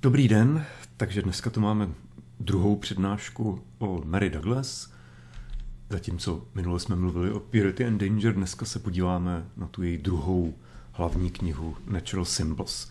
Dobrý den, takže dneska tu máme druhou přednášku o Mary Douglas. Zatímco minule jsme mluvili o Purity and Danger, dneska se podíváme na tu její druhou hlavní knihu Natural Symbols.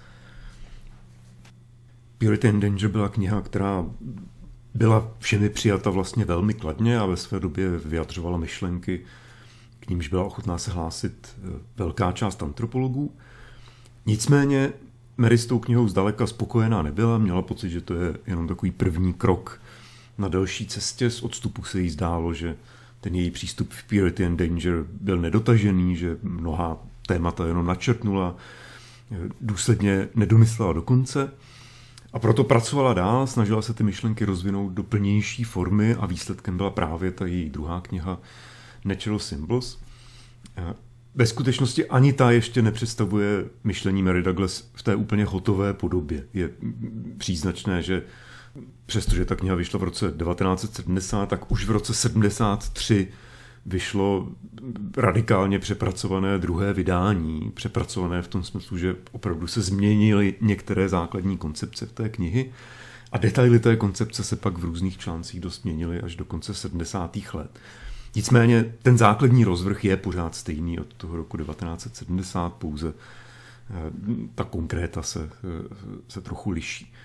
Purity and Danger byla kniha, která byla všemi přijata vlastně velmi kladně a ve své době vyjadřovala myšlenky, k nímž byla ochotná se hlásit velká část antropologů. Nicméně Mary s tou knihou zdaleka spokojená nebyla, měla pocit, že to je jenom takový první krok na další cestě. Z odstupu se jí zdálo, že ten její přístup v Purity and Danger byl nedotažený, že mnohá témata jenom načrtnula, důsledně nedomyslela do konce. A proto pracovala dál, snažila se ty myšlenky rozvinout do plnější formy a výsledkem byla právě ta její druhá kniha Natural Symbols. Ve skutečnosti ani ta ještě nepředstavuje myšlení Mary Douglas v té úplně hotové podobě. Je příznačné, že přestože ta kniha vyšla v roce 1970, tak už v roce 73 vyšlo radikálně přepracované druhé vydání. Přepracované v tom smyslu, že opravdu se změnily některé základní koncepce v té knihy a detaily té koncepce se pak v různých článcích dost měnily až do konce 70. let. Nicméně ten základní rozvrh je pořád stejný od toho roku 1970, pouze ta konkréta se trochu liší.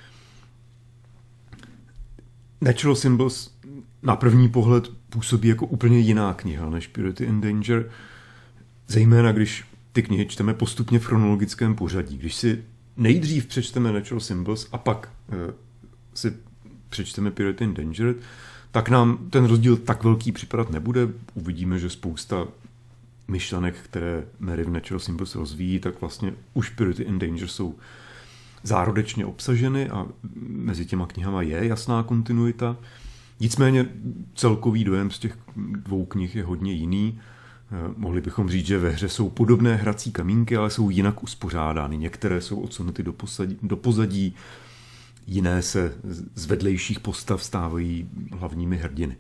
Natural Symbols na první pohled působí jako úplně jiná kniha než Purity and Danger, zejména když ty knihy čteme postupně v chronologickém pořadí. Když si nejdřív přečteme Natural Symbols a pak si přečteme Purity and Danger, tak nám ten rozdíl tak velký připadat nebude. Uvidíme, že spousta myšlenek, které Mary v Natural Symbols rozvíjí, tak vlastně už Purity and Danger jsou zárodečně obsaženy a mezi těma knihama je jasná kontinuita. Nicméně celkový dojem z těch dvou knih je hodně jiný. Mohli bychom říct, že ve hře jsou podobné hrací kamínky, ale jsou jinak uspořádány. Některé jsou odsunuty do pozadí, jiné se z vedlejších postav stávají hlavními hrdiny.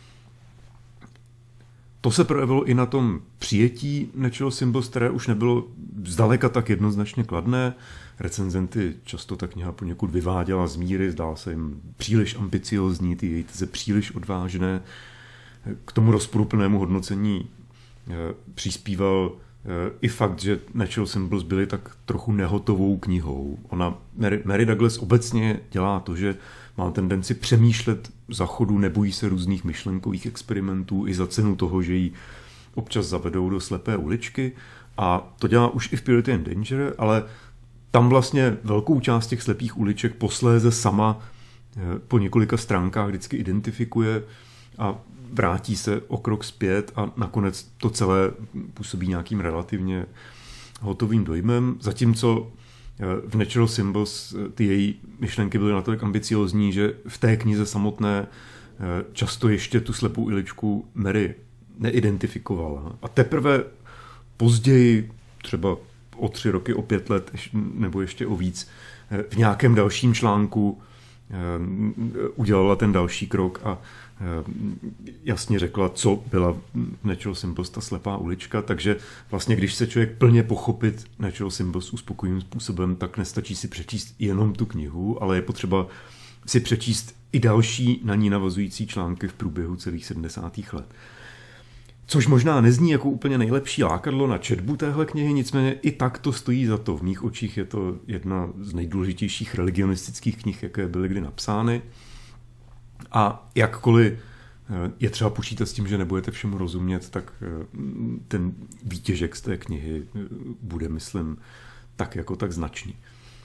To se projevilo i na tom přijetí Natural Symbols, které už nebylo zdaleka tak jednoznačně kladné. Recenzenty často ta kniha poněkud vyváděla z míry, zdál se jim příliš ambiciozní, ty její teze příliš odvážné. K tomu rozporuplnému hodnocení přispíval i fakt, že Natural Symbols byly tak trochu nehotovou knihou. Mary Douglas obecně dělá to, že má tendenci přemýšlet za chodu, nebojí se různých myšlenkových experimentů i za cenu toho, že ji občas zavedou do slepé uličky. A to dělá už i v Purity and Danger, ale tam vlastně velkou část těch slepých uliček posléze sama po několika stránkách vždycky identifikuje a vrátí se o krok zpět a nakonec to celé působí nějakým relativně hotovým dojmem, zatímco v Natural Symbols ty její myšlenky byly natolik ambiciozní, že v té knize samotné často ještě tu slepou uličku Mary neidentifikovala. A teprve později, třeba o 3 roky, o 5 let, nebo ještě o víc, v nějakém dalším článku udělala ten další krok a jasně řekla, co byla v Natural Symbols ta slepá ulička, takže vlastně když se člověk plně pochopit Natural Symbols uspokojivým způsobem, tak nestačí si přečíst jenom tu knihu, ale je potřeba si přečíst i další na ní navazující články v průběhu celých 70. let. Což možná nezní jako úplně nejlepší lákadlo na četbu téhle knihy, nicméně i tak to stojí za to. V mých očích je to jedna z nejdůležitějších religionistických knih, jaké byly kdy napsány. A jakkoliv je třeba počítat s tím, že nebudete všemu rozumět, tak ten výtěžek z té knihy bude, myslím, tak jako tak značný.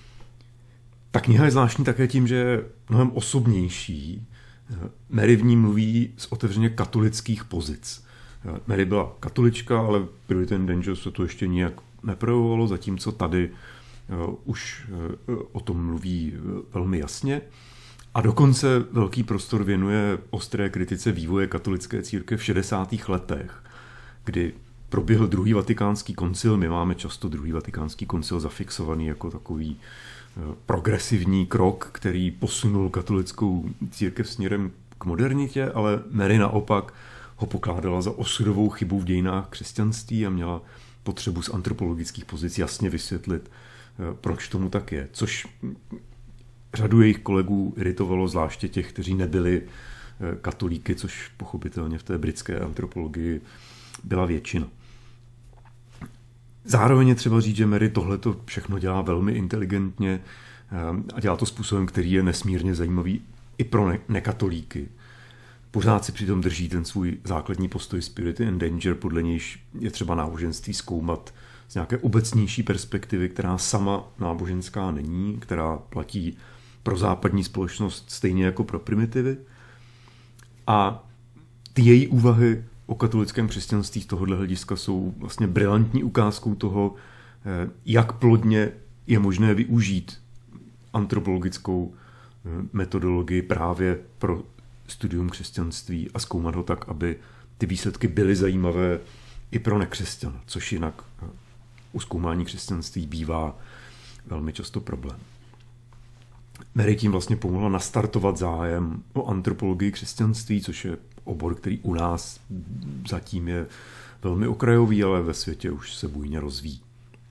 Ta kniha je zvláštní také tím, že je mnohem osobnější. Mary v ní mluví z otevřeně katolických pozic. Mary byla katolička, ale Purity and Danger se to ještě nijak neprojevovalo, zatímco tady už o tom mluví velmi jasně. A dokonce velký prostor věnuje ostré kritice vývoje katolické církve v 60. letech, kdy proběhl druhý vatikánský koncil. My máme často druhý vatikánský koncil zafixovaný jako takový progresivní krok, který posunul katolickou církev směrem k modernitě, ale Mary naopak ho pokládala za osudovou chybu v dějinách křesťanství a měla potřebu z antropologických pozic jasně vysvětlit, proč tomu tak je. Což řadu jejich kolegů iritovalo, zvláště těch, kteří nebyli katolíky, což pochopitelně v té britské antropologii byla většina. Zároveň je třeba říct, že Mary tohleto všechno dělá velmi inteligentně a dělá to způsobem, který je nesmírně zajímavý i pro nekatolíky. Pořád si přitom drží ten svůj základní postoj Spirit and Danger, podle nějž je třeba náboženství zkoumat z nějaké obecnější perspektivy, která sama náboženská není, která platí pro západní společnost stejně jako pro primitivy. A ty její úvahy o katolickém křesťanství z tohohle hlediska jsou vlastně brilantní ukázkou toho, jak plodně je možné využít antropologickou metodologii právě pro studium křesťanství a zkoumat ho tak, aby ty výsledky byly zajímavé i pro nekřesťana, což jinak u zkoumání křesťanství bývá velmi často problém. Mary tím vlastně pomohla nastartovat zájem o antropologii křesťanství, což je obor, který u nás zatím je velmi okrajový, ale ve světě už se bujně rozvíjí.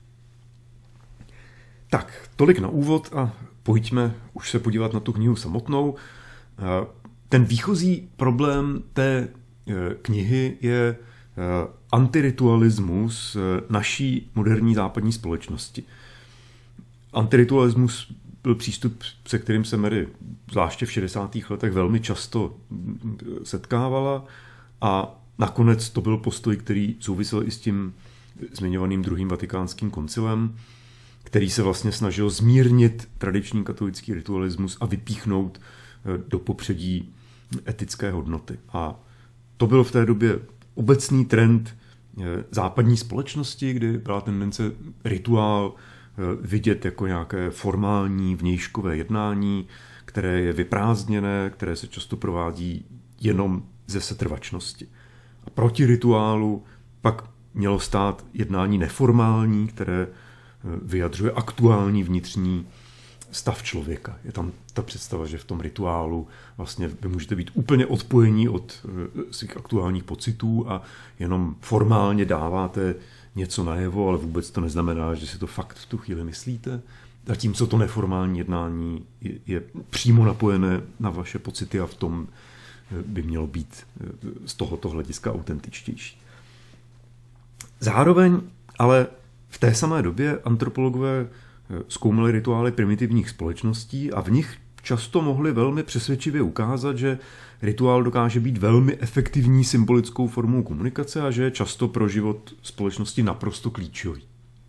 Tak, tolik na úvod a pojďme už se podívat na tu knihu samotnou. Ten výchozí problém té knihy je antiritualismus naší moderní západní společnosti. Antiritualismus byl přístup, se kterým se Mary zvláště v 60. letech velmi často setkávala a nakonec to byl postoj, který souvisel i s tím zmiňovaným druhým vatikánským koncilem, který se vlastně snažil zmírnit tradiční katolický ritualismus a vypíchnout do popředí etické hodnoty. A to byl v té době obecný trend západní společnosti, kdy byla tendence rituál vidět jako nějaké formální vnějškové jednání, které je vyprázdněné, které se často provádí jenom ze setrvačnosti. A proti rituálu pak mělo stát jednání neformální, které vyjadřuje aktuální vnitřní stav člověka. Je tam ta představa, že v tom rituálu vlastně vy můžete být úplně odpojení od svých aktuálních pocitů a jenom formálně dáváte něco najevo, ale vůbec to neznamená, že si to fakt v tu chvíli myslíte. Zatímco to neformální jednání je přímo napojené na vaše pocity a v tom by mělo být z tohoto hlediska autentičtější. Zároveň ale v té samé době antropologové zkoumali rituály primitivních společností a v nich často mohli velmi přesvědčivě ukázat, že rituál dokáže být velmi efektivní symbolickou formou komunikace a že je často pro život společnosti naprosto klíčový.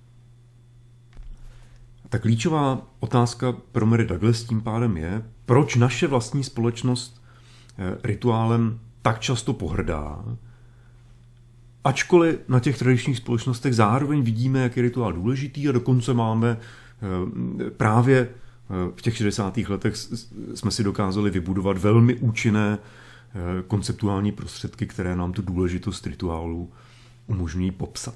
Ta klíčová otázka pro Mary Douglas tím pádem je, proč naše vlastní společnost rituálem tak často pohrdá, ačkoliv na těch tradičních společnostech zároveň vidíme, jak je rituál důležitý a dokonce máme právě v těch 60. letech jsme si dokázali vybudovat velmi účinné konceptuální prostředky, které nám tu důležitost rituálu umožňují popsat.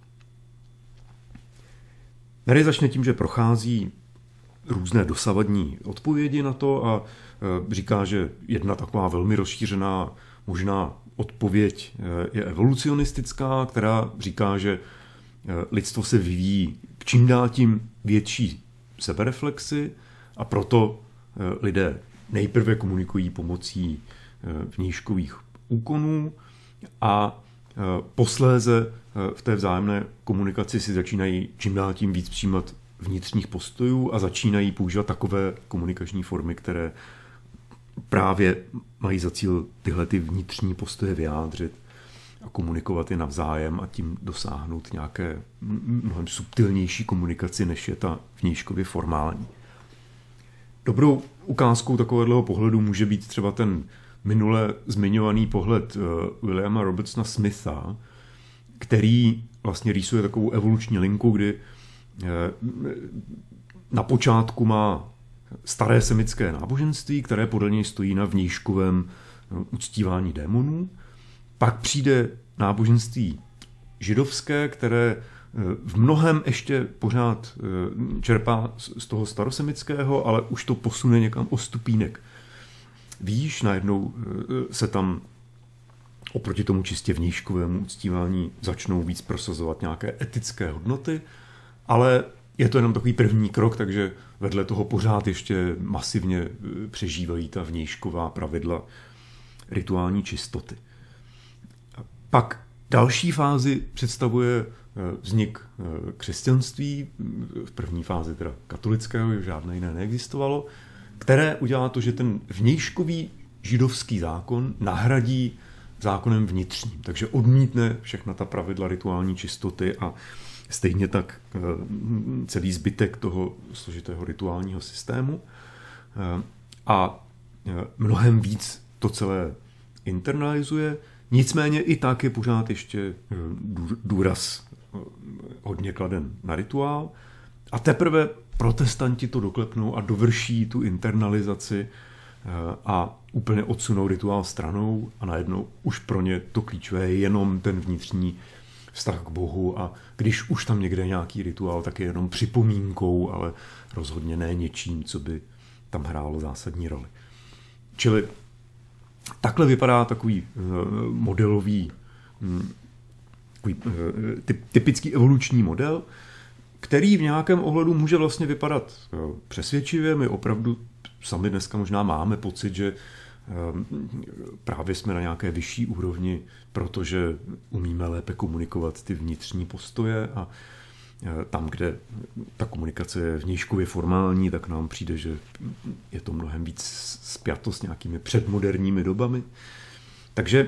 Mary začne tím, že prochází různé dosavadní odpovědi na to a říká, že jedna taková velmi rozšířená možná odpověď je evolucionistická, která říká, že lidstvo se vyvíjí k čím dál tím větší sebereflexi a proto lidé nejprve komunikují pomocí vnějškových úkonů a posléze v té vzájemné komunikaci si začínají čím dál tím víc přijímat vnitřních postojů a začínají používat takové komunikační formy, které právě mají za cíl tyhle ty vnitřní postoje vyjádřit a komunikovat je navzájem a tím dosáhnout nějaké mnohem subtilnější komunikaci, než je ta vnějškově formální. Dobrou ukázkou takového pohledu může být třeba ten minule zmiňovaný pohled Williama Robertsona Smitha, který vlastně rýsuje takovou evoluční linku, kdy na počátku má staré semické náboženství, které podle něj stojí na vnějškovém uctívání démonů. Pak přijde náboženství židovské, které v mnohem ještě pořád čerpá z toho starosemického, ale už to posune někam o stupínek výš. Najednou se tam oproti tomu čistě vnějškovému uctívání začnou víc prosazovat nějaké etické hodnoty, ale je to jenom takový první krok, takže vedle toho pořád ještě masivně přežívají ta vnějšková pravidla rituální čistoty. Pak další fázi představuje vznik křesťanství, v první fázi teda katolického, žádné jiné neexistovalo, které udělá to, že ten vnějškový židovský zákon nahradí zákonem vnitřním. Takže odmítne všechna ta pravidla rituální čistoty a stejně tak celý zbytek toho složitého rituálního systému. A mnohem víc to celé internalizuje. Nicméně i tak je pořád ještě důraz hodně kladen na rituál. A teprve protestanti to doklepnou a dovrší tu internalizaci a úplně odsunou rituál stranou a najednou už pro ně to klíčové je jenom ten vnitřní vztah k Bohu a když už tam někde nějaký rituál, tak je jenom připomínkou, ale rozhodně ne něčím, co by tam hrálo zásadní roli. Čili takhle vypadá takový modelový, takový typický evoluční model, který v nějakém ohledu může vlastně vypadat přesvědčivě. My opravdu sami dneska možná máme pocit, že právě jsme na nějaké vyšší úrovni, protože umíme lépe komunikovat ty vnitřní postoje a tam, kde ta komunikace je vnějškově formální, tak nám přijde, že je to mnohem víc spjato s nějakými předmoderními dobami. Takže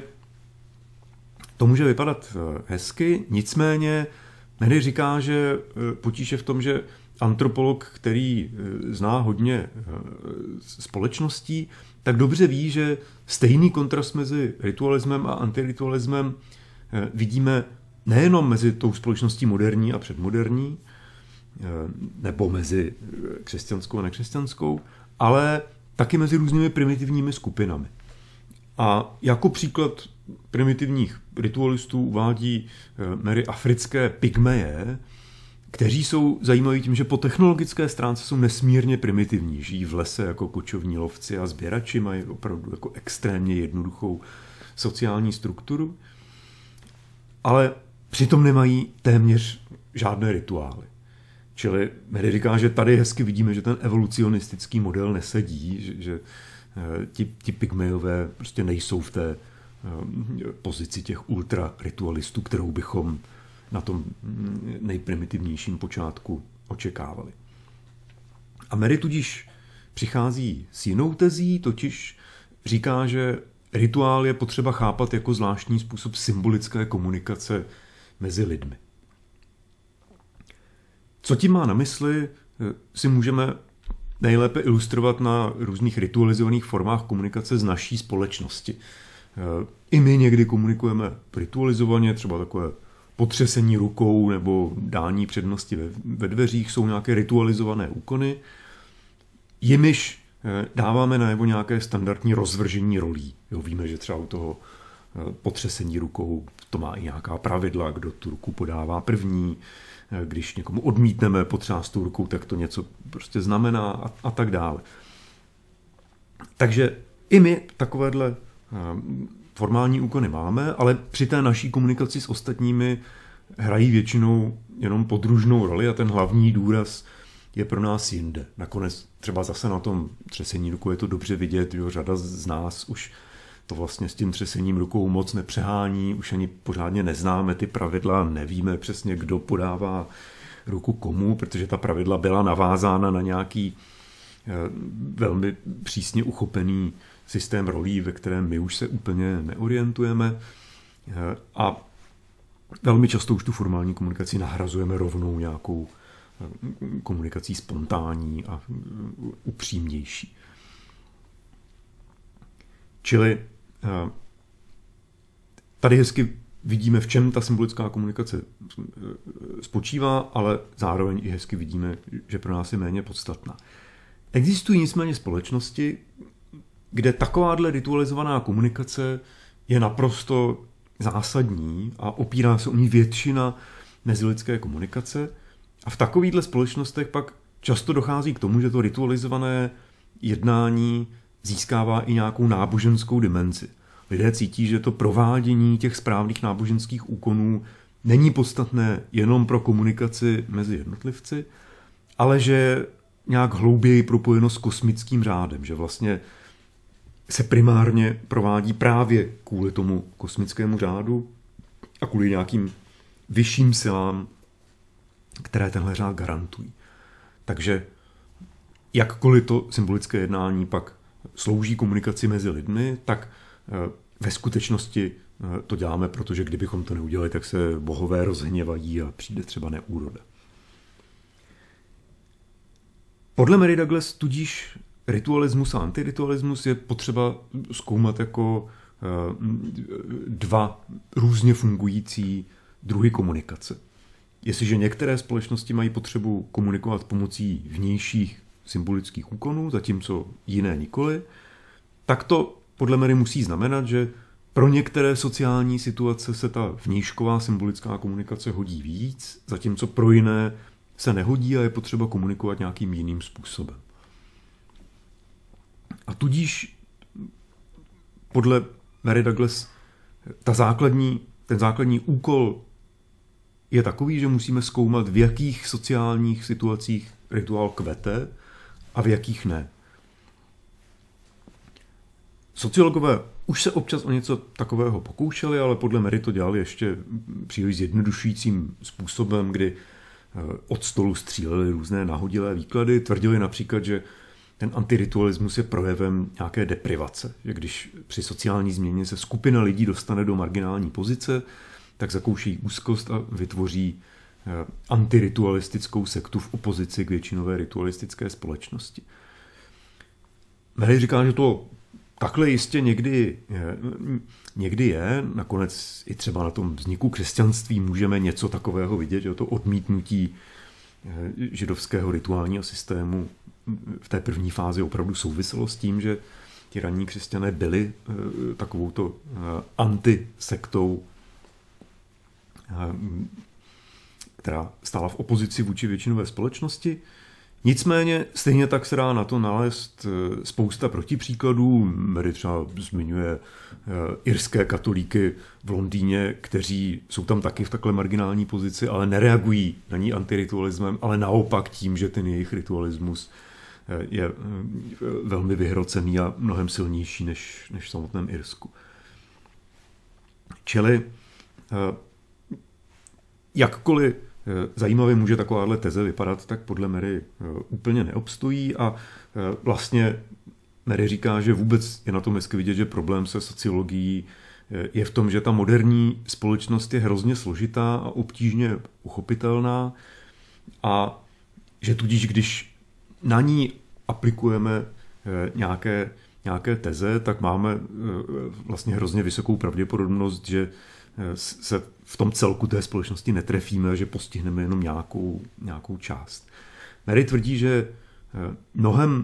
to může vypadat hezky, nicméně Mary říká, že potíž je v tom, že antropolog, který zná hodně společností, tak dobře ví, že stejný kontrast mezi ritualismem a antiritualismem vidíme nejenom mezi tou společností moderní a předmoderní, nebo mezi křesťanskou a nekřesťanskou, ale taky mezi různými primitivními skupinami. A jako příklad primitivních ritualistů uvádí Mary africké pygmeje, kteří jsou zajímaví tím, že po technologické stránce jsou nesmírně primitivní. Žijí v lese jako kočovní lovci a sběrači, mají opravdu jako extrémně jednoduchou sociální strukturu, ale přitom nemají téměř žádné rituály. Čili Mary říká, že tady hezky vidíme, že ten evolucionistický model nesedí, že ti pygmejové prostě nejsou v té pozici těch ultraritualistů, kterou bychom na tom nejprimitivnějším počátku očekávali. A Mary tudíž přichází s jinou tezí, totiž říká, že rituál je potřeba chápat jako zvláštní způsob symbolické komunikace mezi lidmi. Co tím má na mysli, si můžeme nejlépe ilustrovat na různých ritualizovaných formách komunikace z naší společnosti. I my někdy komunikujeme ritualizovaně, třeba takové potřesení rukou nebo dání přednosti ve dveřích jsou nějaké ritualizované úkony, jimiž dáváme najevo nějaké standardní rozvržení rolí. Jo, víme, že třeba u toho potřesení rukou to má i nějaká pravidla, kdo tu ruku podává první, když někomu odmítneme potřást tu rukou, tak to něco prostě znamená a tak dále. Takže i my takovéhle formální úkony máme, ale při té naší komunikaci s ostatními hrají většinou jenom podružnou roli a ten hlavní důraz je pro nás jinde. Nakonec třeba zase na tom třesení rukou je to dobře vidět, jo, řada z nás už to vlastně s tím třesením rukou moc nepřehání, už ani pořádně neznáme ty pravidla, nevíme přesně, kdo podává ruku komu, protože ta pravidla byla navázána na nějaký velmi přísně uchopený systém rolí, ve kterém my už se úplně neorientujeme a velmi často už tu formální komunikaci nahrazujeme rovnou nějakou komunikací spontánní a upřímnější. Čili tady hezky vidíme, v čem ta symbolická komunikace spočívá, ale zároveň i hezky vidíme, že pro nás je méně podstatná. Existují nicméně společnosti, kde takováhle ritualizovaná komunikace je naprosto zásadní a opírá se o ní většina mezilidské komunikace. A v takovýchto společnostech pak často dochází k tomu, že to ritualizované jednání získává i nějakou náboženskou dimenzi. Lidé cítí, že to provádění těch správných náboženských úkonů není podstatné jenom pro komunikaci mezi jednotlivci, ale že nějak hlouběji propojeno s kosmickým řádem, že vlastně se primárně provádí právě kvůli tomu kosmickému řádu a kvůli nějakým vyšším silám, které tenhle řád garantují. Takže jakkoliv to symbolické jednání pak slouží komunikaci mezi lidmi, tak ve skutečnosti to děláme, protože kdybychom to neudělali, tak se bohové rozhněvají a přijde třeba neúroda. Podle Mary Douglas tudíž ritualismus a antiritualismus je potřeba zkoumat jako dva různě fungující druhy komunikace. Jestliže některé společnosti mají potřebu komunikovat pomocí vnějších symbolických úkonů, zatímco jiné nikoli, tak to podle Mary musí znamenat, že pro některé sociální situace se ta vnějšková symbolická komunikace hodí víc, zatímco pro jiné se nehodí a je potřeba komunikovat nějakým jiným způsobem. A tudíž podle Mary Douglas ten základní úkol je takový, že musíme zkoumat, v jakých sociálních situacích rituál kvete a v jakých ne. Sociologové už se občas o něco takového pokoušeli, ale podle Mary to dělali ještě příliš zjednodušujícím způsobem, kdy od stolu stříleli různé nahodilé výklady. Tvrdili například, že ten antiritualismus je projevem nějaké deprivace, že když při sociální změně se skupina lidí dostane do marginální pozice, tak zakouší úzkost a vytvoří antiritualistickou sektu v opozici k většinové ritualistické společnosti. Mary říká, že to takhle jistě někdy je, nakonec i třeba na tom vzniku křesťanství můžeme něco takového vidět, že to odmítnutí židovského rituálního systému v té první fázi opravdu souviselo s tím, že ti ranní křesťané byli takovouto antisektou, která stála v opozici vůči většinové společnosti. Nicméně stejně tak se dá na to nalézt spousta protipříkladů. Mary třeba zmiňuje irské katolíky v Londýně, kteří jsou tam taky v takhle marginální pozici, ale nereagují na ní antiritualismem, ale naopak tím, že ten jejich ritualismus je velmi vyhrocený a mnohem silnější než v samotném Irsku. Čili jakkoliv zajímavě může takováhle teze vypadat, tak podle Mary úplně neobstojí a vlastně Mary říká, že vůbec je na tom hezky vidět, že problém se sociologií je v tom, že ta moderní společnost je hrozně složitá a obtížně uchopitelná a že tudíž, když na ní aplikujeme nějaké teze, tak máme vlastně hrozně vysokou pravděpodobnost, že se v tom celku té společnosti netrefíme, že postihneme jenom nějakou část. Mary tvrdí, že mnohem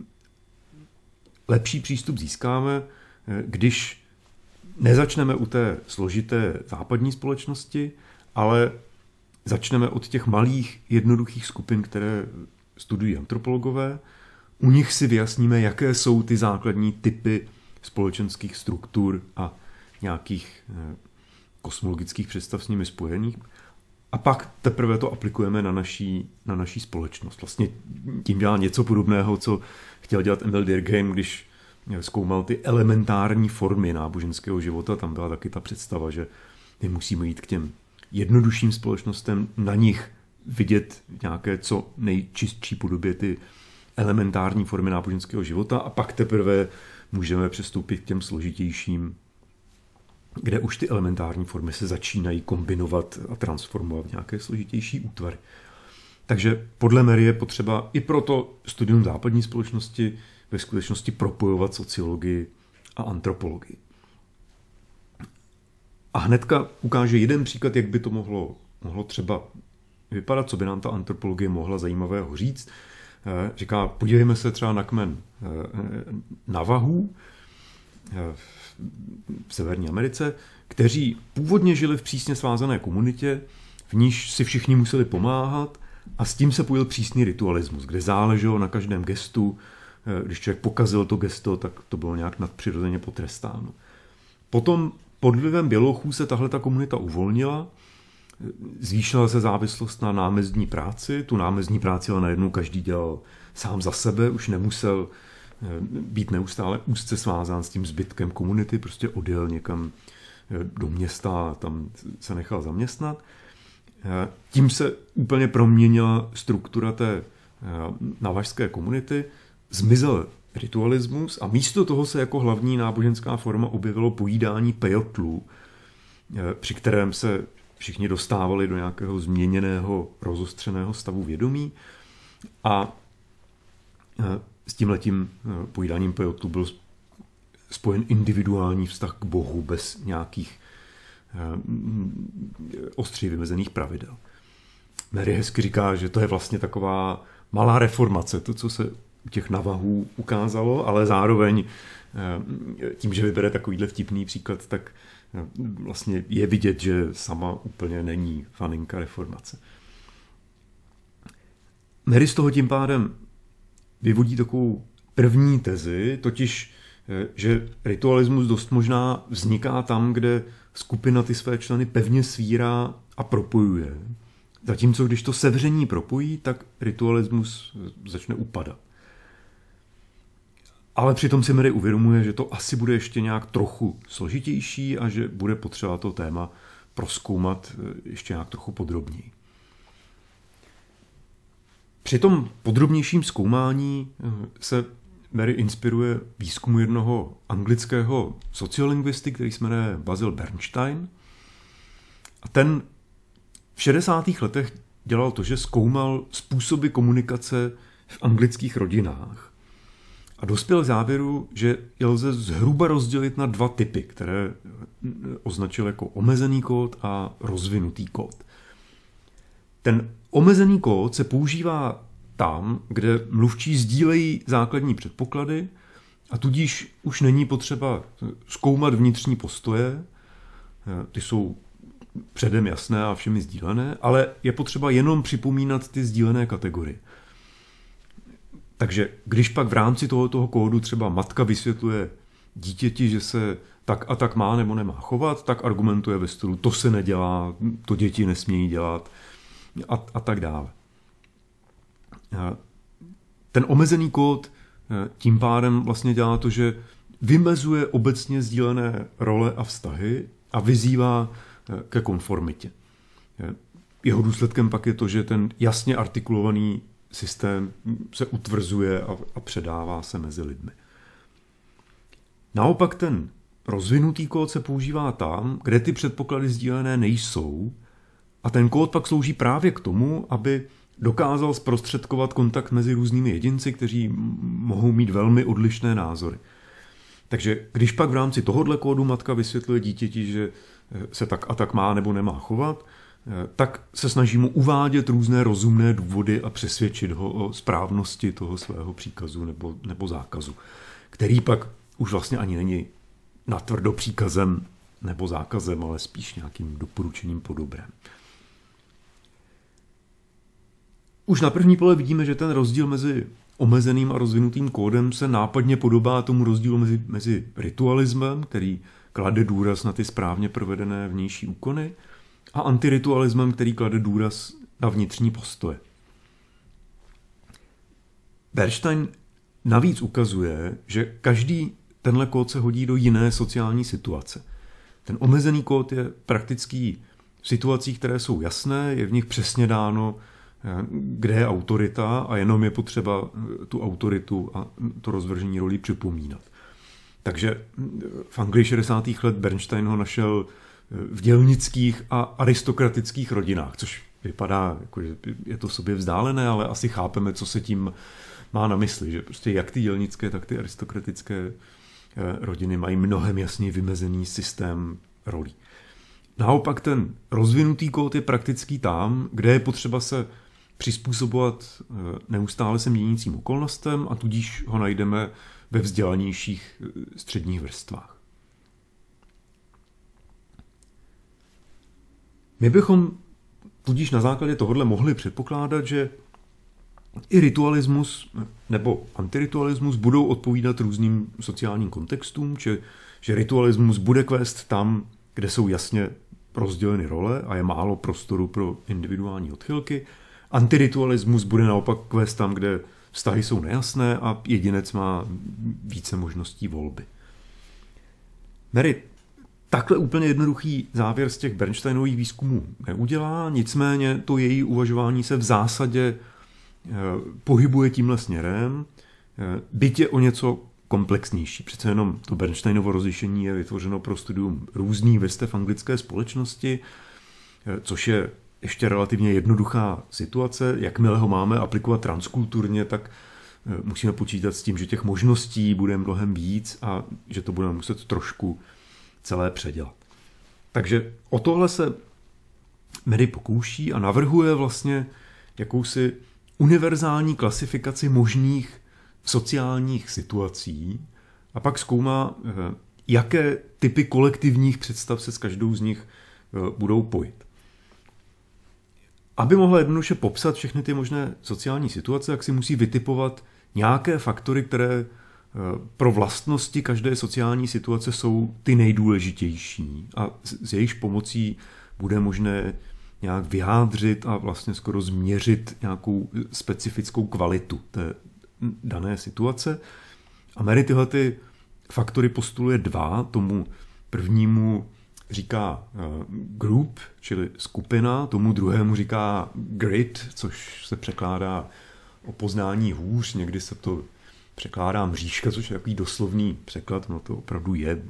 lepší přístup získáme, když nezačneme u té složité západní společnosti, ale začneme od těch malých, jednoduchých skupin, které studují antropologové. U nich si vyjasníme, jaké jsou ty základní typy společenských struktur a nějakých kosmologických představ s nimi spojených. A pak teprve to aplikujeme na naší společnost. Vlastně tím dělá něco podobného, co chtěl dělat Emil Durkheim, když zkoumal ty elementární formy náboženského života. Tam byla taky ta představa, že my musíme jít k těm jednodušším společnostem, na nich vidět nějaké co nejčistší podobě ty elementární formy náboženského života a pak teprve můžeme přestoupit k těm složitějším, kde už ty elementární formy se začínají kombinovat a transformovat v nějaké složitější útvary. Takže podle Mary je potřeba i proto studium západní společnosti ve skutečnosti propojovat sociologii a antropologii. A hnedka ukáže jeden příklad, jak by to mohlo třeba vypadat, co by nám ta antropologie mohla zajímavého říct. Říká, podívejme se třeba na kmen Navahů v Severní Americe, kteří původně žili v přísně svázané komunitě, v níž si všichni museli pomáhat a s tím se pojil přísný ritualismus, kde záleželo na každém gestu. Když člověk pokazil to gesto, tak to bylo nějak nadpřirozeně potrestáno. Potom pod vlivem bělochů se tahleta komunita uvolnila, zvýšila se závislost na námezdní práci. Tu námezdní práci ale najednou každý dělal sám za sebe, už nemusel být neustále úzce svázán s tím zbytkem komunity, prostě odjel někam do města a tam se nechal zaměstnat. Tím se úplně proměnila struktura té navažské komunity, zmizel ritualismus a místo toho se jako hlavní náboženská forma objevilo pojídání pejotlů, při kterém se všichni dostávali do nějakého změněného, rozostřeného stavu vědomí a s tímhletím pojídáním pejotlů byl spojen individuální vztah k Bohu bez nějakých ostřeji vymezených pravidel. Mary hezky říká, že to je vlastně taková malá reformace, to, co se u těch Navahů ukázalo, ale zároveň tím, že vybere takovýhle vtipný příklad, tak vlastně je vidět, že sama úplně není faninka reformace. Mary z toho tím pádem vyvodí takovou první tezi, totiž, že ritualismus dost možná vzniká tam, kde skupina ty své členy pevně svírá a propojuje. Zatímco když to sevření propojí, tak ritualismus začne upadat. Ale přitom si Mary uvědomuje, že to asi bude ještě nějak trochu složitější a že bude potřeba to téma prozkoumat ještě nějak trochu podrobněji. Při tom podrobnějším zkoumání se Mary inspiruje výzkumu jednoho anglického sociolingvisty, který se jmenuje Basil Bernstein. A ten v 60. letech dělal to, že zkoumal způsoby komunikace v anglických rodinách. A dospěl k závěru, že je lze zhruba rozdělit na dva typy, které označil jako omezený kód a rozvinutý kód. Ten omezený kód se používá tam, kde mluvčí sdílejí základní předpoklady a tudíž už není potřeba zkoumat vnitřní postoje, ty jsou předem jasné a všemi sdílené, ale je potřeba jenom připomínat ty sdílené kategorie. Takže když pak v rámci tohoto kódu třeba matka vysvětluje dítěti, že se tak a tak má nebo nemá chovat, tak argumentuje ve stylu to se nedělá, to děti nesmějí dělat a tak dále. Ten omezený kód tím pádem vlastně dělá to, že vymezuje obecně sdílené role a vztahy a vyzývá ke konformitě. Jeho důsledkem pak je to, že ten jasně artikulovaný systém se utvrzuje a předává se mezi lidmi. Naopak ten rozvinutý kód se používá tam, kde ty předpoklady sdílené nejsou a ten kód pak slouží právě k tomu, aby dokázal zprostředkovat kontakt mezi různými jedinci, kteří mohou mít velmi odlišné názory. Takže když pak v rámci tohohle kódu matka vysvětluje dítěti, že se tak a tak má nebo nemá chovat, tak se snaží mu uvádět různé rozumné důvody a přesvědčit ho o správnosti toho svého příkazu nebo zákazu, který pak už vlastně ani není natvrdo příkazem nebo zákazem, ale spíš nějakým doporučením po dobrém. Už na první pohled vidíme, že ten rozdíl mezi omezeným a rozvinutým kódem se nápadně podobá tomu rozdílu mezi ritualismem, který klade důraz na ty správně provedené vnější úkony, a antiritualismem, který klade důraz na vnitřní postoje. Bernstein navíc ukazuje, že každý tenhle kód se hodí do jiné sociální situace. Ten omezený kód je praktický v situacích, které jsou jasné, je v nich přesně dáno, kde je autorita a jenom je potřeba tu autoritu a to rozvržení rolí připomínat. Takže v Anglii 60. let Bernstein ho našel v dělnických a aristokratických rodinách, což vypadá, jako, že je to sobě vzdálené, ale asi chápeme, co se tím má na mysli, že prostě jak ty dělnické, tak ty aristokratické rodiny mají mnohem jasně vymezený systém rolí. Naopak ten rozvinutý kód je praktický tam, kde je potřeba se přizpůsobovat neustále se měnícím okolnostem a tudíž ho najdeme ve vzdělanějších středních vrstvách. My bychom tudíž na základě tohohle mohli předpokládat, že i ritualismus nebo antiritualismus budou odpovídat různým sociálním kontextům, že ritualismus bude kvést tam, kde jsou jasně rozděleny role a je málo prostoru pro individuální odchylky. Antiritualismus bude naopak kvést tam, kde vztahy jsou nejasné a jedinec má více možností volby. Mary takhle úplně jednoduchý závěr z těch Bernsteinových výzkumů neudělá, nicméně to její uvažování se v zásadě pohybuje tímhle směrem, byť je o něco komplexnější. Přece jenom to Bernsteinovo rozlišení je vytvořeno pro studium různých vrstev anglické společnosti, což je ještě relativně jednoduchá situace. Jakmile ho máme aplikovat transkulturně, tak musíme počítat s tím, že těch možností bude mnohem víc a že to budeme muset trošku celé předělat. Takže o tohle se Mary pokouší a navrhuje vlastně jakousi univerzální klasifikaci možných sociálních situací a pak zkoumá, jaké typy kolektivních představ se s každou z nich budou pojit. Aby mohla jednoduše popsat všechny ty možné sociální situace, tak si musí vytipovat nějaké faktory, které pro vlastnosti každé sociální situace jsou ty nejdůležitější a s jejichž pomocí bude možné nějak vyjádřit a vlastně skoro změřit nějakou specifickou kvalitu té dané situace. A Mary tyhle ty faktory postuluje dva. Tomu prvnímu říká group, čili skupina, tomu druhému říká grid, což se překládá o poznání hůř, někdy se to překládá mřížka, což je takový doslovný překlad, no to opravdu je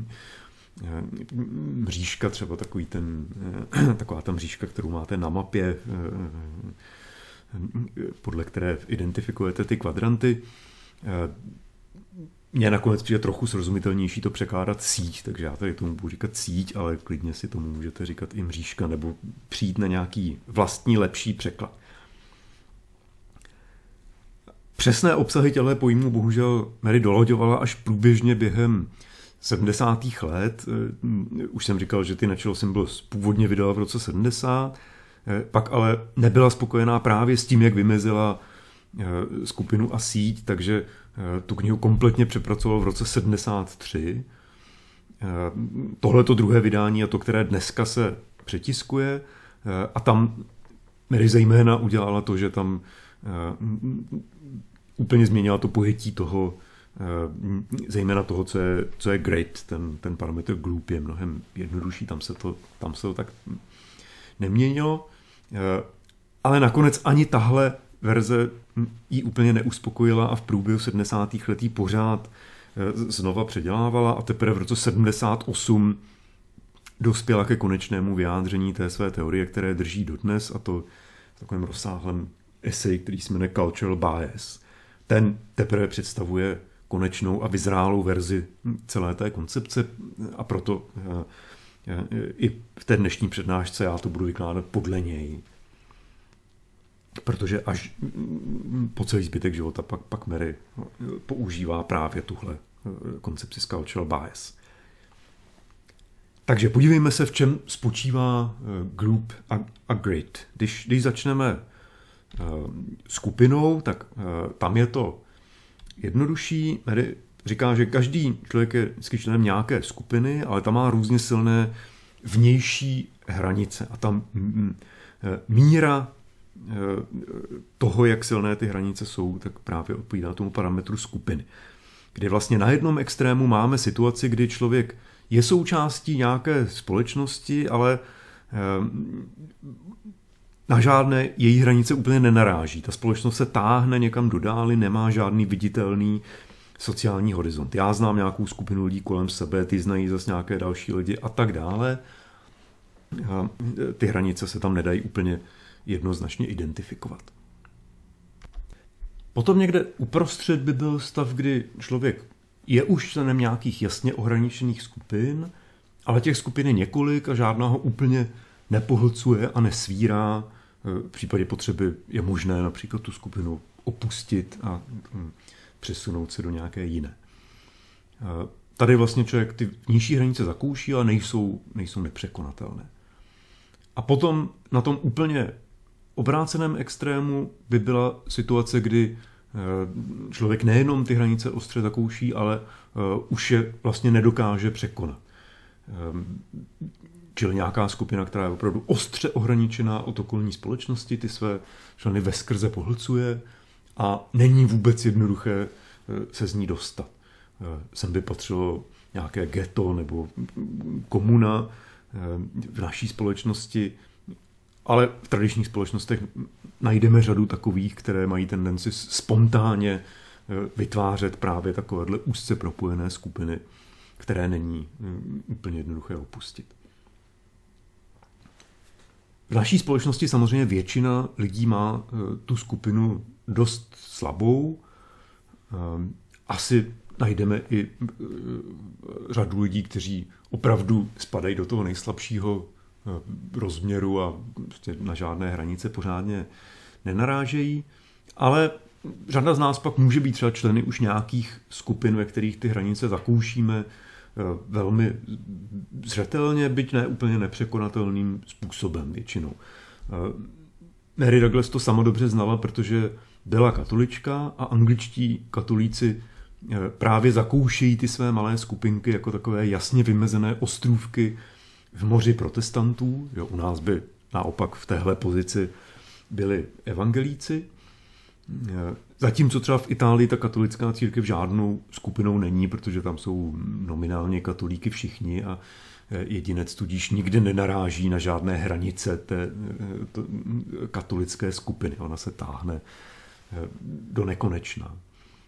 mřížka, třeba taková ta mřížka, kterou máte na mapě, podle které identifikujete ty kvadranty. Mně nakonec přijde trochu srozumitelnější to překládat síť, takže já tady tomu budu říkat síť, ale klidně si tomu můžete říkat i mřížka, nebo přijít na nějaký vlastní lepší překlad. Přesné obsahy těchto pojmů bohužel Mary doloďovala až průběžně během 70. let. Už jsem říkal, že ty Natural Symbols původně vydala v roce 70, pak ale nebyla spokojená právě s tím, jak vymezila skupinu a síť, takže tu knihu kompletně přepracoval v roce 73. Tohleto druhé vydání a to, které dneska se přetiskuje, a tam Mary zejména udělala to, že tam úplně změnila to pojetí toho, zejména toho, co je great, ten parametr group je mnohem jednodušší, tam se to tak neměnilo, ale nakonec ani tahle verze jí úplně neuspokojila a v průběhu 70. let jí pořád znova předělávala a teprve v roce 78 dospěla ke konečnému vyjádření té své teorie, které drží dodnes, a to v takovém rozsáhlém esej, který se jmenuje Cultural Bias. Ten teprve představuje konečnou a vyzrálou verzi celé té koncepce a proto i v té dnešní přednášce já to budu vykládat podle něj. Protože až po celý zbytek života pak Mary používá právě tuhle koncepci z Cultural Bias. Takže podívejme se, v čem spočívá group a grid. Když začneme skupinou, tak tam je to jednodušší. Mary říká, že každý člověk je vždycky členem nějaké skupiny, ale tam má různě silné vnější hranice. A tam míra toho, jak silné ty hranice jsou, tak právě odpovídá tomu parametru skupiny. Kdy vlastně na jednom extrému máme situaci, kdy člověk je součástí nějaké společnosti, ale na žádné její hranice úplně nenaráží. Ta společnost se táhne někam do dály, nemá žádný viditelný sociální horizont. Já znám nějakou skupinu lidí kolem sebe, ty znají zase nějaké další lidi a tak dále. A ty hranice se tam nedají úplně jednoznačně identifikovat. Potom někde uprostřed by byl stav, kdy člověk je už členem nějakých jasně ohraničených skupin, ale těch skupin je několik a žádná ho úplně nepohlcuje a nesvírá. V případě potřeby je možné například tu skupinu opustit a přesunout se do nějaké jiné. Tady vlastně člověk ty nižší hranice zakouší, ale nejsou nepřekonatelné. A potom na tom úplně obráceném extrému by byla situace, kdy člověk nejenom ty hranice ostře zakouší, ale už je vlastně nedokáže překonat. čili nějaká skupina, která je opravdu ostře ohraničená od okolní společnosti, ty své členy veskrze pohlcuje a není vůbec jednoduché se z ní dostat. Sem by patřilo nějaké ghetto nebo komuna v naší společnosti, ale v tradičních společnostech najdeme řadu takových, které mají tendenci spontánně vytvářet právě takovéhle úzce propojené skupiny, které není úplně jednoduché opustit. V naší společnosti samozřejmě většina lidí má tu skupinu dost slabou. Asi najdeme i řadu lidí, kteří opravdu spadají do toho nejslabšího rozměru a prostě na žádné hranice pořádně nenarážejí, ale řada z nás pak může být třeba členy už nějakých skupin, ve kterých ty hranice zakoušíme velmi zřetelně, byť ne úplně nepřekonatelným způsobem většinou. Mary Douglas to sama dobře znala, protože byla katolička a angličtí katolíci právě zakoušejí ty své malé skupinky jako takové jasně vymezené ostrůvky v moři protestantů. Jo, u nás by naopak v téhle pozici byli evangelíci. Zatímco třeba v Itálii ta katolická církev žádnou skupinou není, protože tam jsou nominálně katolíky všichni a jedinec tudíž nikdy nenaráží na žádné hranice té katolické skupiny. Ona se táhne do nekonečna.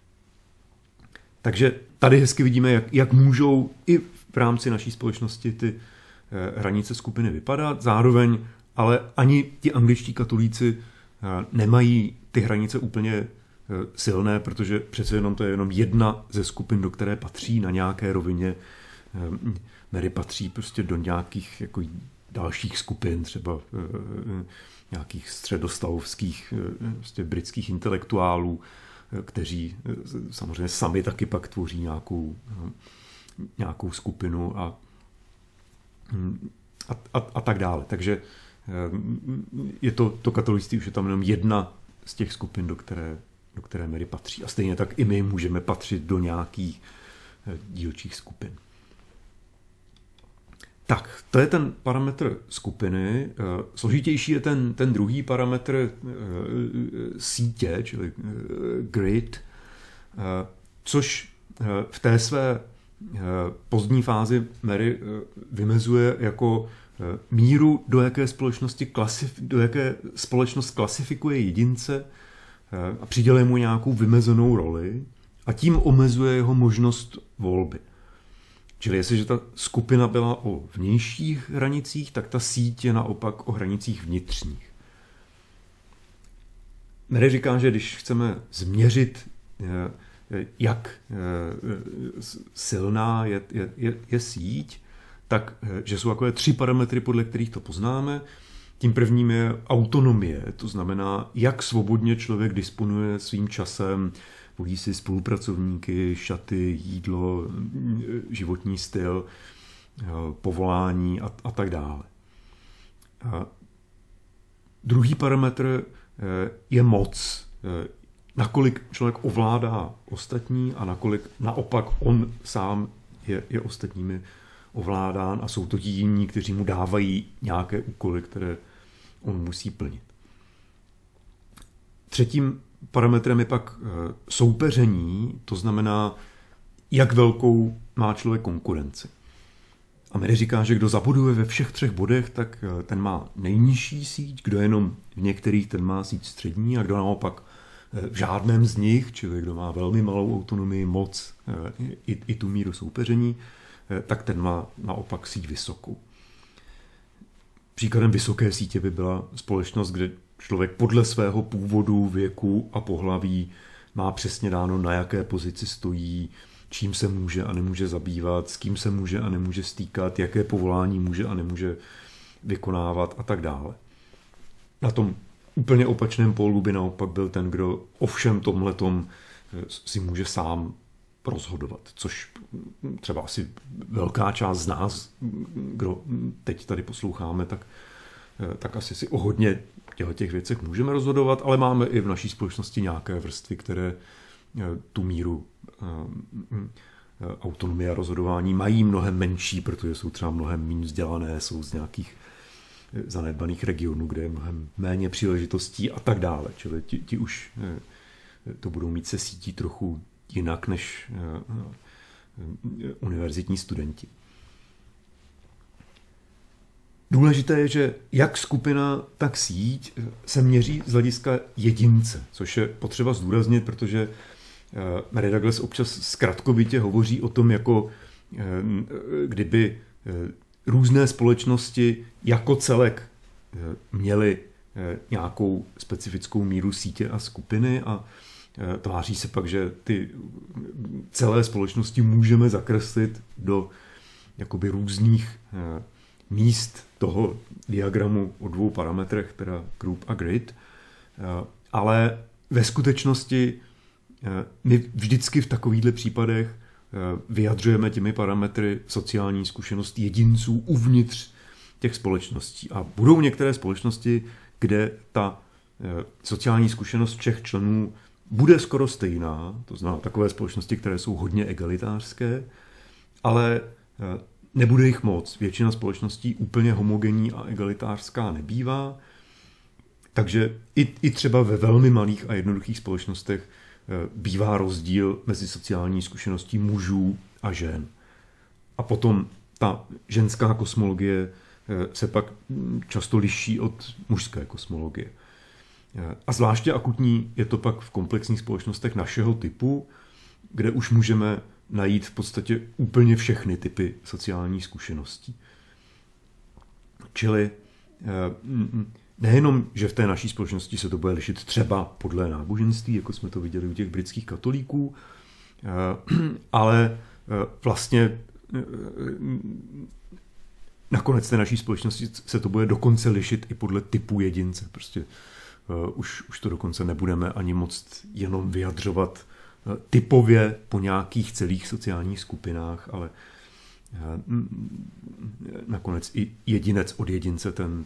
Takže tady hezky vidíme, jak můžou i v rámci naší společnosti ty hranice skupiny vypadat. Zároveň ale ani ti angličtí katolíci nemají ty hranice úplně silné, protože přece jenom to je jenom jedna ze skupin, do které patří na nějaké rovině. Mary patří prostě do nějakých jako dalších skupin, třeba nějakých středostavovských prostě britských intelektuálů, kteří samozřejmě sami taky pak tvoří nějakou skupinu a tak dále. Takže je to katolictví, už je tam jenom jedna z těch skupin, do které Mary patří. A stejně tak i my můžeme patřit do nějakých dílčích skupin. Tak, to je ten parametr skupiny. Složitější je ten druhý parametr sítě, čili grid, což v té své pozdní fázi Mary vymezuje jako míru, do jaké společnost klasifikuje jedince a přiděluje mu nějakou vymezenou roli a tím omezuje jeho možnost volby. Čili jestliže ta skupina byla o vnějších hranicích, tak ta síť je naopak o hranicích vnitřních. Mary říká, že když chceme změřit, jak silná je síť, tak že jsou takové 3 parametry, podle kterých to poznáme. Tím prvním je autonomie, to znamená, jak svobodně člověk disponuje svým časem, volí si spolupracovníky, šaty, jídlo, životní styl, povolání a tak dále. Druhý parametr je moc. Nakolik člověk ovládá ostatní a nakolik naopak on sám je ostatními ovládán a jsou to ti jiní, kteří mu dávají nějaké úkoly, které on musí plnit. Třetím parametrem je pak soupeření, to znamená, jak velkou má člověk konkurenci. A Mary říká, že kdo zaboduje ve všech 3 bodech, tak ten má nejnižší síť, kdo jenom v některých, ten má síť střední a kdo naopak v žádném z nich, čili kdo má velmi malou autonomii, moc i tu míru soupeření, tak ten má naopak síť vysokou. Příkladem vysoké sítě by byla společnost, kde člověk podle svého původu, věku a pohlaví má přesně dáno, na jaké pozici stojí, čím se může a nemůže zabývat, s kým se může a nemůže stýkat, jaké povolání může a nemůže vykonávat a tak dále. Na tom úplně opačném pólu by naopak byl ten, kdo o všem tomhletom si může sám rozhodovat, což třeba asi velká část z nás, kdo teď tady posloucháme, tak asi si o hodně těch věcech můžeme rozhodovat, ale máme i v naší společnosti nějaké vrstvy, které tu míru autonomie a rozhodování mají mnohem menší, protože jsou třeba mnohem méně vzdělané, jsou z nějakých zanedbaných regionů, kde je mnohem méně příležitostí a tak dále. Čili ti už to budou mít se sítí trochu jinak než univerzitní studenti. Důležité je, že jak skupina, tak síť se měří z hlediska jedince, což je potřeba zdůraznit, protože Mary Douglas občas zkratkovitě hovoří o tom, jako kdyby různé společnosti jako celek měly nějakou specifickou míru sítě a skupiny a tváří se pak, že ty celé společnosti můžeme zakreslit do jakoby různých míst toho diagramu o dvou parametrech, teda group a grid, ale ve skutečnosti my vždycky v takovýchto případech vyjadřujeme těmi parametry sociální zkušenost jedinců uvnitř těch společností. A budou některé společnosti, kde ta sociální zkušenost všech členů bude skoro stejná, to znamená takové společnosti, které jsou hodně egalitářské, ale nebude jich moc. Většina společností úplně homogenní a egalitářská nebývá, takže i třeba ve velmi malých a jednoduchých společnostech bývá rozdíl mezi sociální zkušeností mužů a žen. A potom ta ženská kosmologie se pak často liší od mužské kosmologie. A zvláště akutní je to pak v komplexních společnostech našeho typu, kde už můžeme najít v podstatě úplně všechny typy sociální zkušeností. Čili nejenom, že v té naší společnosti se to bude lišit třeba podle náboženství, jako jsme to viděli u těch britských katolíků, ale vlastně nakonec té naší společnosti se to bude dokonce lišit i podle typu jedince. Prostě už to dokonce nebudeme ani moc jenom vyjadřovat typově po nějakých celých sociálních skupinách, ale nakonec i jedinec od jedince ten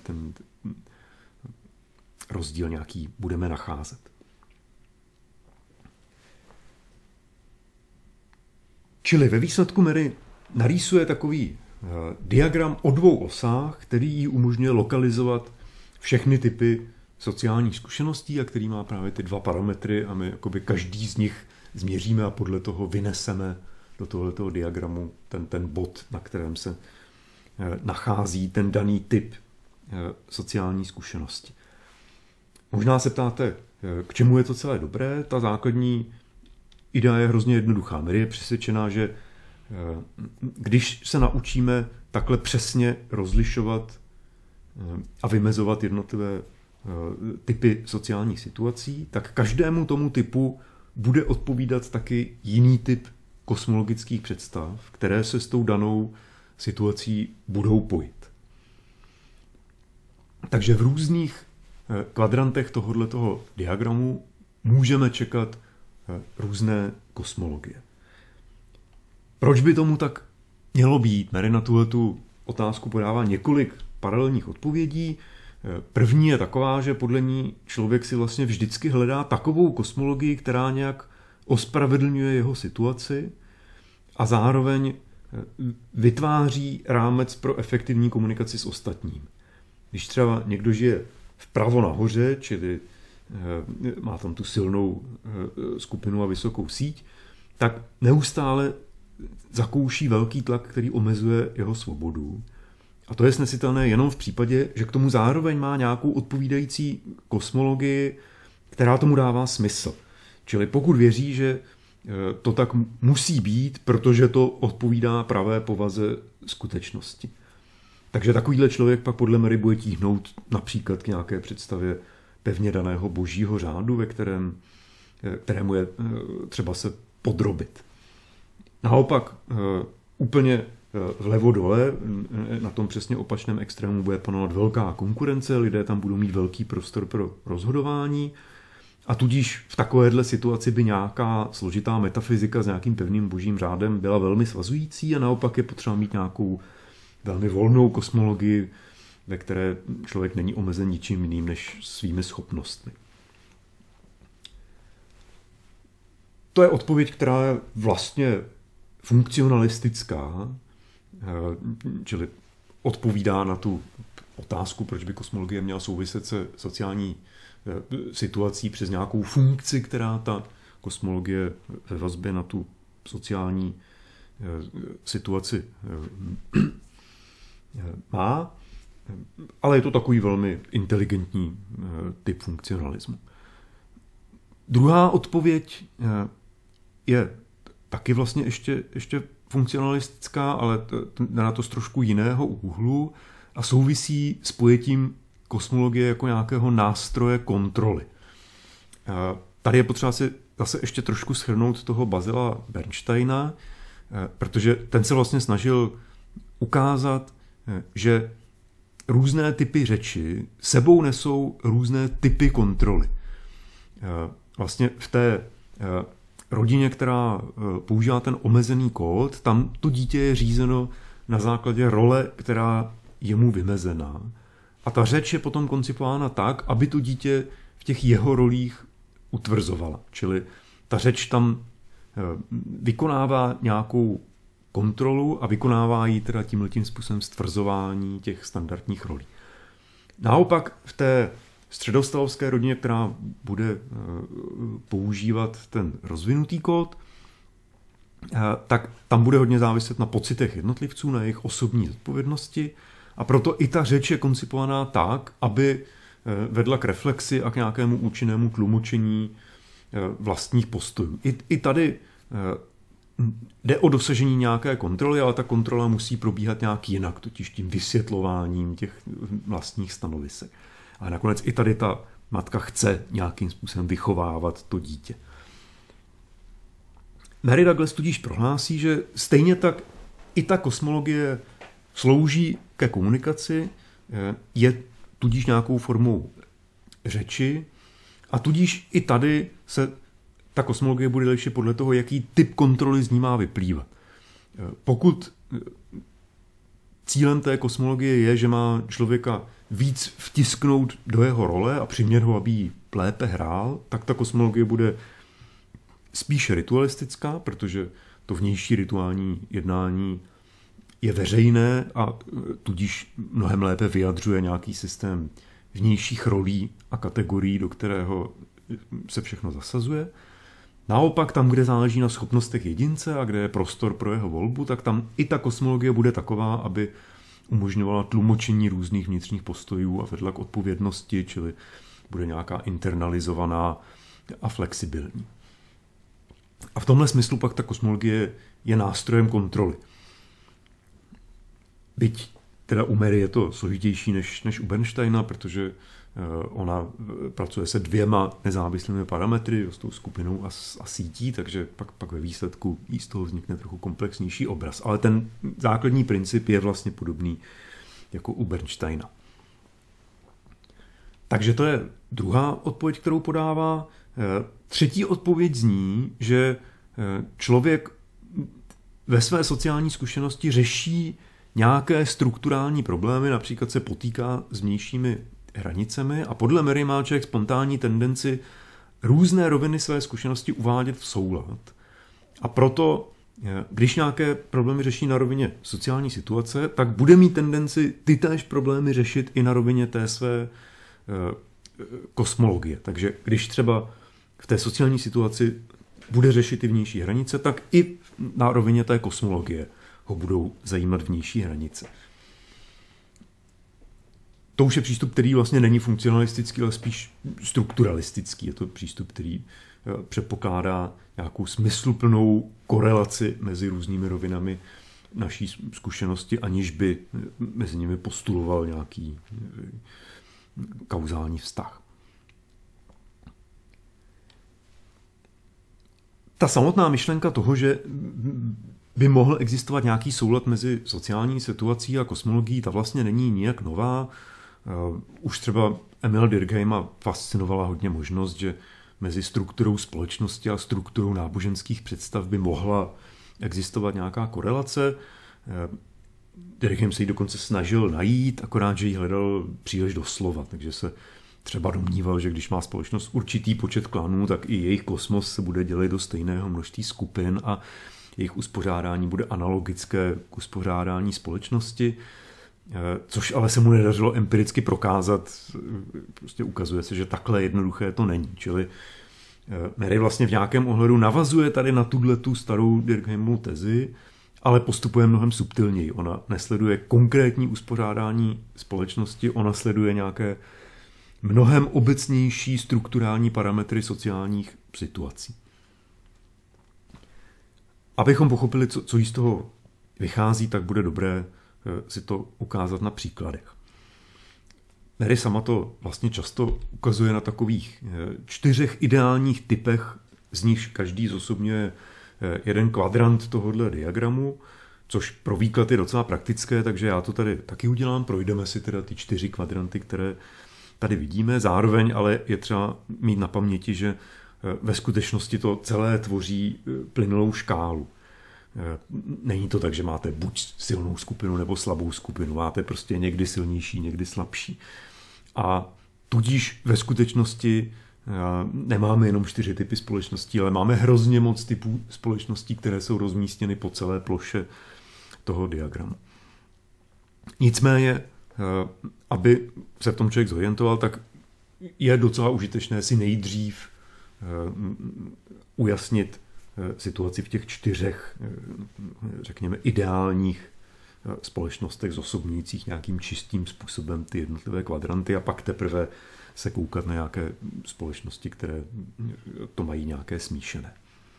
rozdíl nějaký budeme nacházet. Čili ve výsledku Mary narýsuje takový diagram o dvou osách, který jí umožňuje lokalizovat všechny typy sociálních zkušeností a který má právě ty dva parametry a my jakoby každý z nich změříme a podle toho vyneseme do tohoto diagramu ten bod, na kterém se nachází ten daný typ sociální zkušenosti. Možná se ptáte, k čemu je to celé dobré. Ta základní idea je hrozně jednoduchá. Mary je přesvědčená, že když se naučíme takhle přesně rozlišovat a vymezovat jednotlivé typy sociálních situací, tak každému tomu typu bude odpovídat taky jiný typ kosmologických představ, které se s tou danou situací budou pojit. Takže v různých kvadrantech tohoto diagramu můžeme čekat různé kosmologie. Proč by tomu tak mělo být? Mary na tuhletu otázku podává několik paralelních odpovědí. První je taková, že podle ní člověk si vlastně vždycky hledá takovou kosmologii, která nějak ospravedlňuje jeho situaci a zároveň vytváří rámec pro efektivní komunikaci s ostatním. Když třeba někdo žije vpravo nahoře, čili má tam tu silnou skupinu a vysokou síť, tak neustále zakouší velký tlak, který omezuje jeho svobodu. A to je snesitelné jenom v případě, že k tomu zároveň má nějakou odpovídající kosmologii, která tomu dává smysl. Čili pokud věří, že to tak musí být, protože to odpovídá pravé povaze skutečnosti. Takže takovýhle člověk pak podle Mary bude tíhnout například k nějaké představě pevně daného božího řádu, kterému je třeba se podrobit. Naopak úplně vlevo dole, na tom přesně opačném extrému bude panovat velká konkurence, lidé tam budou mít velký prostor pro rozhodování a tudíž v takovéhle situaci by nějaká složitá metafyzika s nějakým pevným božím řádem byla velmi svazující a naopak je potřeba mít nějakou velmi volnou kosmologii, ve které člověk není omezen ničím jiným než svými schopnostmi. To je odpověď, která je vlastně funkcionalistická, čili odpovídá na tu otázku, proč by kosmologie měla souviset se sociální situací přes nějakou funkci, která ta kosmologie ve vazbě na tu sociální situaci má, ale je to takový velmi inteligentní typ funkcionalismu. Druhá odpověď je taky vlastně ještě funkcionalistická, ale na to z trošku jiného úhlu a souvisí s pojetím kosmologie jako nějakého nástroje kontroly. Tady je potřeba si zase ještě trošku shrnout toho Basila Bernsteina, protože ten se vlastně snažil ukázat, že různé typy řeči sebou nesou různé typy kontroly. Vlastně v té rodině, která používá ten omezený kód, tam to dítě je řízeno na základě role, která je mu vymezená. A ta řeč je potom koncipována tak, aby to dítě v těch jeho rolích utvrzovala. Čili ta řeč tam vykonává nějakou kontrolu a vykonává ji teda tímhletím způsobem stvrzování těch standardních rolí. Naopak v té středostavovské rodině, která bude používat ten rozvinutý kód, tak tam bude hodně záviset na pocitech jednotlivců, na jejich osobní zodpovědnosti a proto i ta řeč je koncipovaná tak, aby vedla k reflexi a k nějakému účinnému tlumočení vlastních postojů. I tady jde o dosažení nějaké kontroly, ale ta kontrola musí probíhat nějak jinak, totiž tím vysvětlováním těch vlastních stanovisek. A nakonec i tady ta matka chce nějakým způsobem vychovávat to dítě. Mary Douglas tudíž prohlásí, že stejně tak i ta kosmologie slouží ke komunikaci, je tudíž nějakou formou řeči a tudíž i tady se ta kosmologie bude lišit podle toho, jaký typ kontroly z ní má vyplývat. Pokud cílem té kosmologie je, že má člověka víc vtisknout do jeho role a přimět ho, aby ji lépe hrál, tak ta kosmologie bude spíše ritualistická, protože to vnější rituální jednání je veřejné a tudíž mnohem lépe vyjadřuje nějaký systém vnějších rolí a kategorií, do kterého se všechno zasazuje. Naopak tam, kde záleží na schopnostech jedince a kde je prostor pro jeho volbu, tak tam i ta kosmologie bude taková, aby umožňovala tlumočení různých vnitřních postojů a vedla k odpovědnosti, čili bude nějaká internalizovaná a flexibilní. A v tomhle smyslu pak ta kosmologie je nástrojem kontroly. Byť teda u Mary je to složitější než u Bernsteina, protože ona pracuje se dvěma nezávislými parametry, s tou skupinou a sítí, takže pak ve výsledku jí z toho vznikne trochu komplexnější obraz. Ale ten základní princip je vlastně podobný jako u Bernsteina. Takže to je druhá odpověď, kterou podává. Třetí odpověď zní, že člověk ve své sociální zkušenosti řeší nějaké strukturální problémy, například se potýká s vnějšími hranicemi a podle Mary má člověk spontánní tendenci různé roviny své zkušenosti uvádět v soulad. A proto, když nějaké problémy řeší na rovině sociální situace, tak bude mít tendenci ty též problémy řešit i na rovině té své kosmologie. Takže když třeba v té sociální situaci bude řešit ty vnější hranice, tak i na rovině té kosmologie ho budou zajímat vnější hranice. To už je přístup, který vlastně není funkcionalistický, ale spíš strukturalistický. Je to přístup, který předpokládá nějakou smysluplnou korelaci mezi různými rovinami naší zkušenosti, aniž by mezi nimi postuloval nějaký kauzální vztah. Ta samotná myšlenka toho, že by mohl existovat nějaký soulad mezi sociální situací a kosmologií, ta vlastně není nijak nová. Už třeba Emila Durkheima fascinovala hodně možnost, že mezi strukturou společnosti a strukturou náboženských představ by mohla existovat nějaká korelace. Durkheim se ji dokonce snažil najít, akorát, že ji hledal příliš doslova, takže se třeba domníval, že když má společnost určitý počet klanů, tak i jejich kosmos se bude dělit do stejného množství skupin a jejich uspořádání bude analogické k uspořádání společnosti, což ale se mu nedařilo empiricky prokázat. Prostě ukazuje se, že takhle jednoduché to není. Čili Murray vlastně v nějakém ohledu navazuje tady na tu starou Durkheimovu tezi, ale postupuje mnohem subtilněji. Ona nesleduje konkrétní uspořádání společnosti, ona sleduje nějaké mnohem obecnější strukturální parametry sociálních situací. Abychom pochopili, co jí z toho vychází, tak bude dobré si to ukázat na příkladech. Murray sama to vlastně často ukazuje na takových 4 ideálních typech, z nichž každý zosobňuje jeden kvadrant tohohle diagramu, což pro výklad je docela praktické, takže já to tady taky udělám. Projdeme si teda ty 4 kvadranty, které tady vidíme. Zároveň ale je třeba mít na paměti, že ve skutečnosti to celé tvoří plynulou škálu. Není to tak, že máte buď silnou skupinu nebo slabou skupinu. Máte prostě někdy silnější, někdy slabší. A tudíž ve skutečnosti nemáme jenom 4 typy společností, ale máme hrozně moc typů společností, které jsou rozmístěny po celé ploše toho diagramu. Nicméně, aby se v tom člověk zorientoval, tak je docela užitečné si nejdřív ujasnit situaci v těch 4, řekněme, ideálních společnostech zosobňujících nějakým čistým způsobem ty jednotlivé kvadranty a pak teprve se koukat na nějaké společnosti, které to mají nějaké smíšené.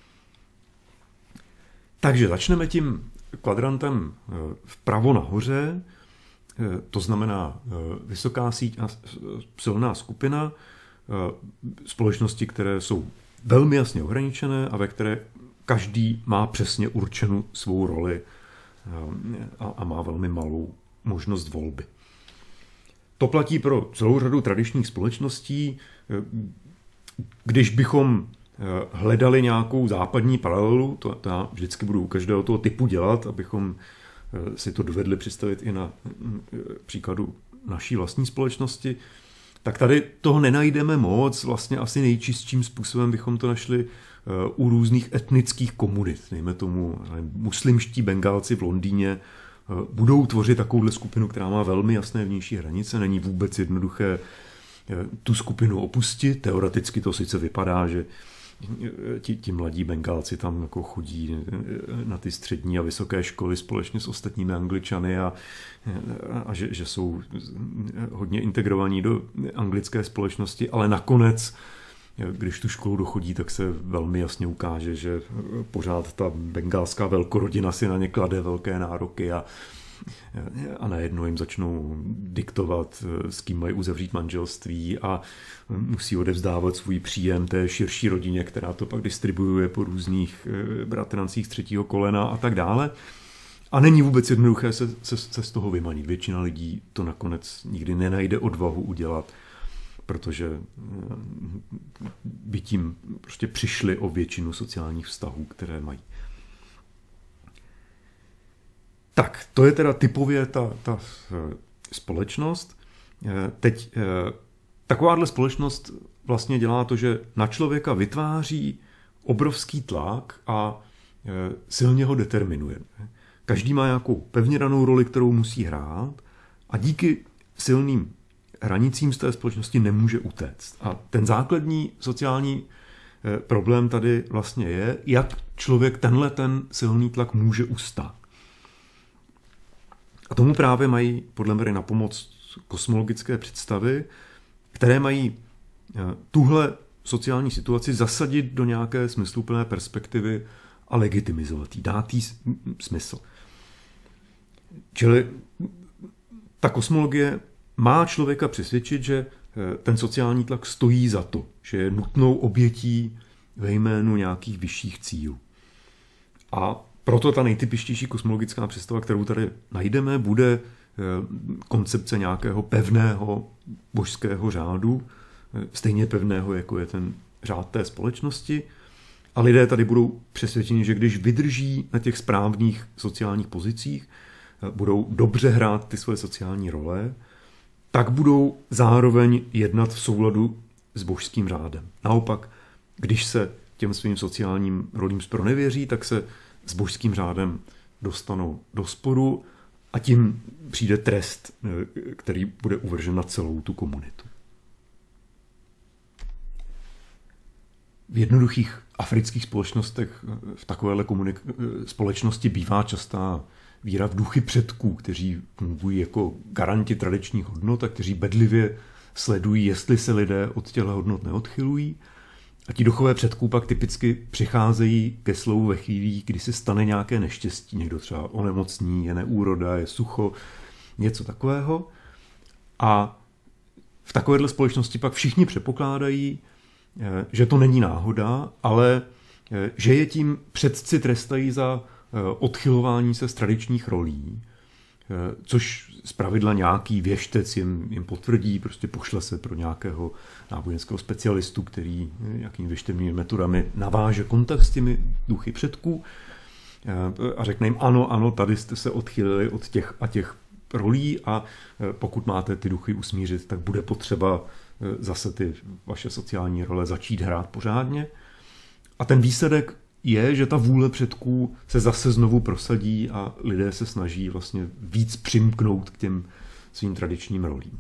Takže začneme tím kvadrantem vpravo nahoře, to znamená vysoká síť a silná skupina, společnosti, které jsou velmi jasně ohraničené a ve které každý má přesně určenou svou roli a má velmi malou možnost volby. To platí pro celou řadu tradičních společností. Když bychom hledali nějakou západní paralelu, to já vždycky budu u každého toho typu dělat, abychom si to dovedli představit i na příkladu naší vlastní společnosti, tak tady toho nenajdeme moc. Vlastně asi nejčistším způsobem bychom to našli u různých etnických komunit. Dejme tomu, muslimští Bengálci v Londýně budou tvořit takovouhle skupinu, která má velmi jasné vnější hranice. Není vůbec jednoduché tu skupinu opustit. Teoreticky to sice vypadá, že ti mladí Bengálci tam jako chodí na ty střední a vysoké školy společně s ostatními Angličany a že jsou hodně integrovaní do anglické společnosti, ale nakonec, když tu školu dochodí, tak se velmi jasně ukáže, že pořád ta bengálská velkorodina si na ně klade velké nároky a najednou jim začnou diktovat, s kým mají uzavřít manželství a musí odevzdávat svůj příjem té širší rodině, která to pak distribuuje po různých bratrancích 3. kolena a tak dále. A není vůbec jednoduché se z toho vymanit. Většina lidí to nakonec nikdy nenajde odvahu udělat, protože by tím prostě přišli o většinu sociálních vztahů, které mají. Tak, to je teda typově ta společnost. Teď takováhle společnost vlastně dělá to, že na člověka vytváří obrovský tlak a silně ho determinuje. Každý má nějakou pevně danou roli, kterou musí hrát a díky silným hranicím z té společnosti nemůže utéct. A ten základní sociální problém tady vlastně je, jak člověk ten silný tlak může ustát. A tomu právě mají podle Murray na pomoc kosmologické představy, které mají tuhle sociální situaci zasadit do nějaké smysluplné perspektivy a legitimizovat jí, dát jí smysl. Čili ta kosmologie má člověka přesvědčit, že ten sociální tlak stojí za to, že je nutnou obětí ve jménu nějakých vyšších cílů. A proto ta nejtypičtější kosmologická představa, kterou tady najdeme, bude koncepce nějakého pevného božského řádu, stejně pevného, jako je ten řád té společnosti. A lidé tady budou přesvědčeni, že když vydrží na těch správných sociálních pozicích, budou dobře hrát ty svoje sociální role, tak budou zároveň jednat v souladu s božským řádem. Naopak, když se těm svým sociálním rolím zpronevěří, tak se s božským řádem dostanou do sporu a tím přijde trest, který bude uvržen na celou tu komunitu. V jednoduchých afrických společnostech v takovéhle společnosti bývá častá víra v duchy předků, kteří fungují jako garanti tradičních hodnot a kteří bedlivě sledují, jestli se lidé od těchto hodnot neodchylují. A ti duchové předků pak typicky přicházejí ke slovu ve chvíli, kdy se stane nějaké neštěstí. Někdo třeba onemocní, je neúroda, je sucho, něco takového. A v takovéhle společnosti pak všichni předpokládají, že to není náhoda, ale že je tím předci trestají za odchylování se z tradičních rolí, což zpravidla nějaký věštec jim potvrdí, prostě pošle se pro nějakého náboženského specialistu, který nějakými věštevnými metodami naváže kontakt s těmi duchy předků a řekne jim ano, tady jste se odchylili od těch a těch rolí a pokud máte ty duchy usmířit, tak bude potřeba zase ty vaše sociální role začít hrát pořádně. A ten výsledek je, že ta vůle předků se zase znovu prosadí a lidé se snaží vlastně víc přimknout k těm svým tradičním rolím.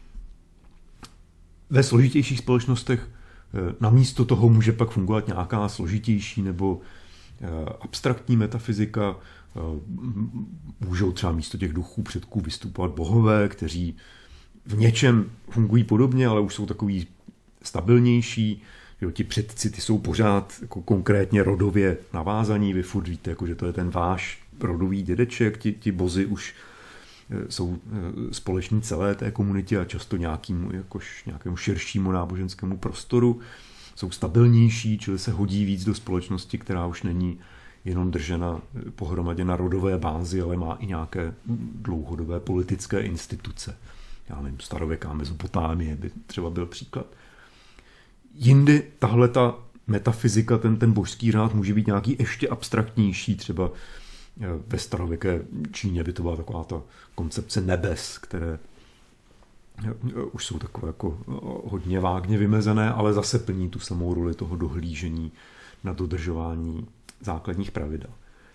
Ve složitějších společnostech namísto toho může pak fungovat nějaká složitější nebo abstraktní metafyzika. Můžou třeba místo těch duchů předků vystupovat bohové, kteří v něčem fungují podobně, ale už jsou takový stabilnější. Jo, ti předci ty jsou pořád jako konkrétně rodově navázaní. Vy furt víte, jako, že to je ten váš rodový dědeček. Ti bozi už jsou společní celé té komunitě a často nějakému širšímu náboženskému prostoru. Jsou stabilnější, čili se hodí víc do společnosti, která už není jenom držena pohromadě na rodové bázi, ale má i nějaké dlouhodobé politické instituce. Já nevím, starověká Mezopotámie by třeba byl příklad. Jindy tahle ta metafyzika, ten božský řád může být nějaký ještě abstraktnější, třeba ve starověké Číně by to byla taková ta koncepce nebes, které už jsou takové jako hodně vágně vymezené, ale zase plní tu samou roli toho dohlížení na dodržování základních pravidel.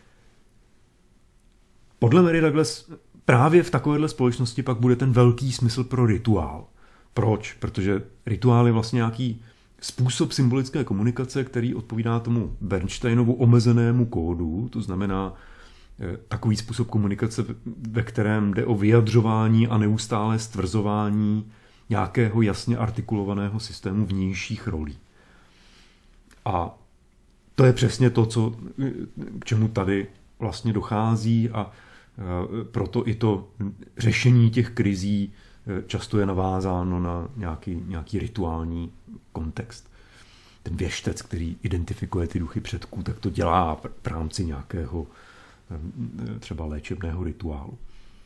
Podle Mary Douglas právě v takovéhle společnosti pak bude ten velký smysl pro rituál. Proč? Protože rituál je vlastně nějaký způsob symbolické komunikace, který odpovídá tomu Bernsteinovu omezenému kódu, to znamená takový způsob komunikace, ve kterém jde o vyjadřování a neustálé stvrzování nějakého jasně artikulovaného systému vnějších rolí. A to je přesně to, k čemu tady vlastně dochází a proto i to řešení těch krizí často je navázáno na nějaký rituální kontext. Ten věštec, který identifikuje ty duchy předků, tak to dělá v rámci nějakého třeba léčebného rituálu.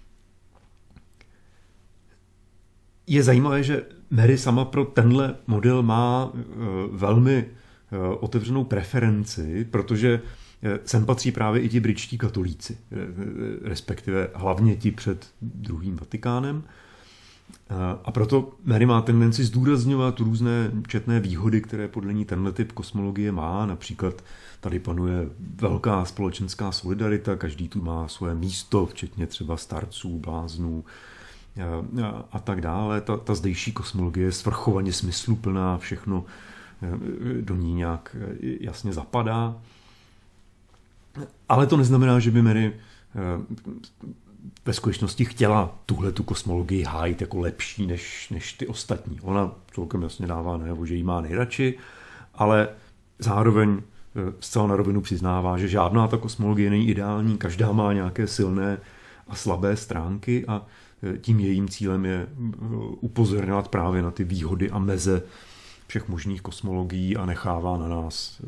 Je zajímavé, že Mary sama pro tenhle model má velmi otevřenou preferenci, protože sem patří právě i ti britští katolíci, respektive hlavně ti před druhým Vatikánem. A proto Mary má tendenci zdůrazňovat různé četné výhody, které podle ní tenhle typ kosmologie má. Například tady panuje velká společenská solidarita, každý tu má svoje místo, včetně třeba starců, bláznů a tak dále. Ta zdejší kosmologie je svrchovaně smysluplná, všechno do ní nějak jasně zapadá. Ale to neznamená, že by Mary ve skutečnosti chtěla tuhletu kosmologii hájit jako lepší než ty ostatní. Ona celkem jasně dává najevo, že jí má nejradši, ale zároveň zcela na rovinu přiznává, že žádná ta kosmologie není ideální, každá má nějaké silné a slabé stránky a tím jejím cílem je upozorňovat právě na ty výhody a meze všech možných kosmologií a nechává na nás,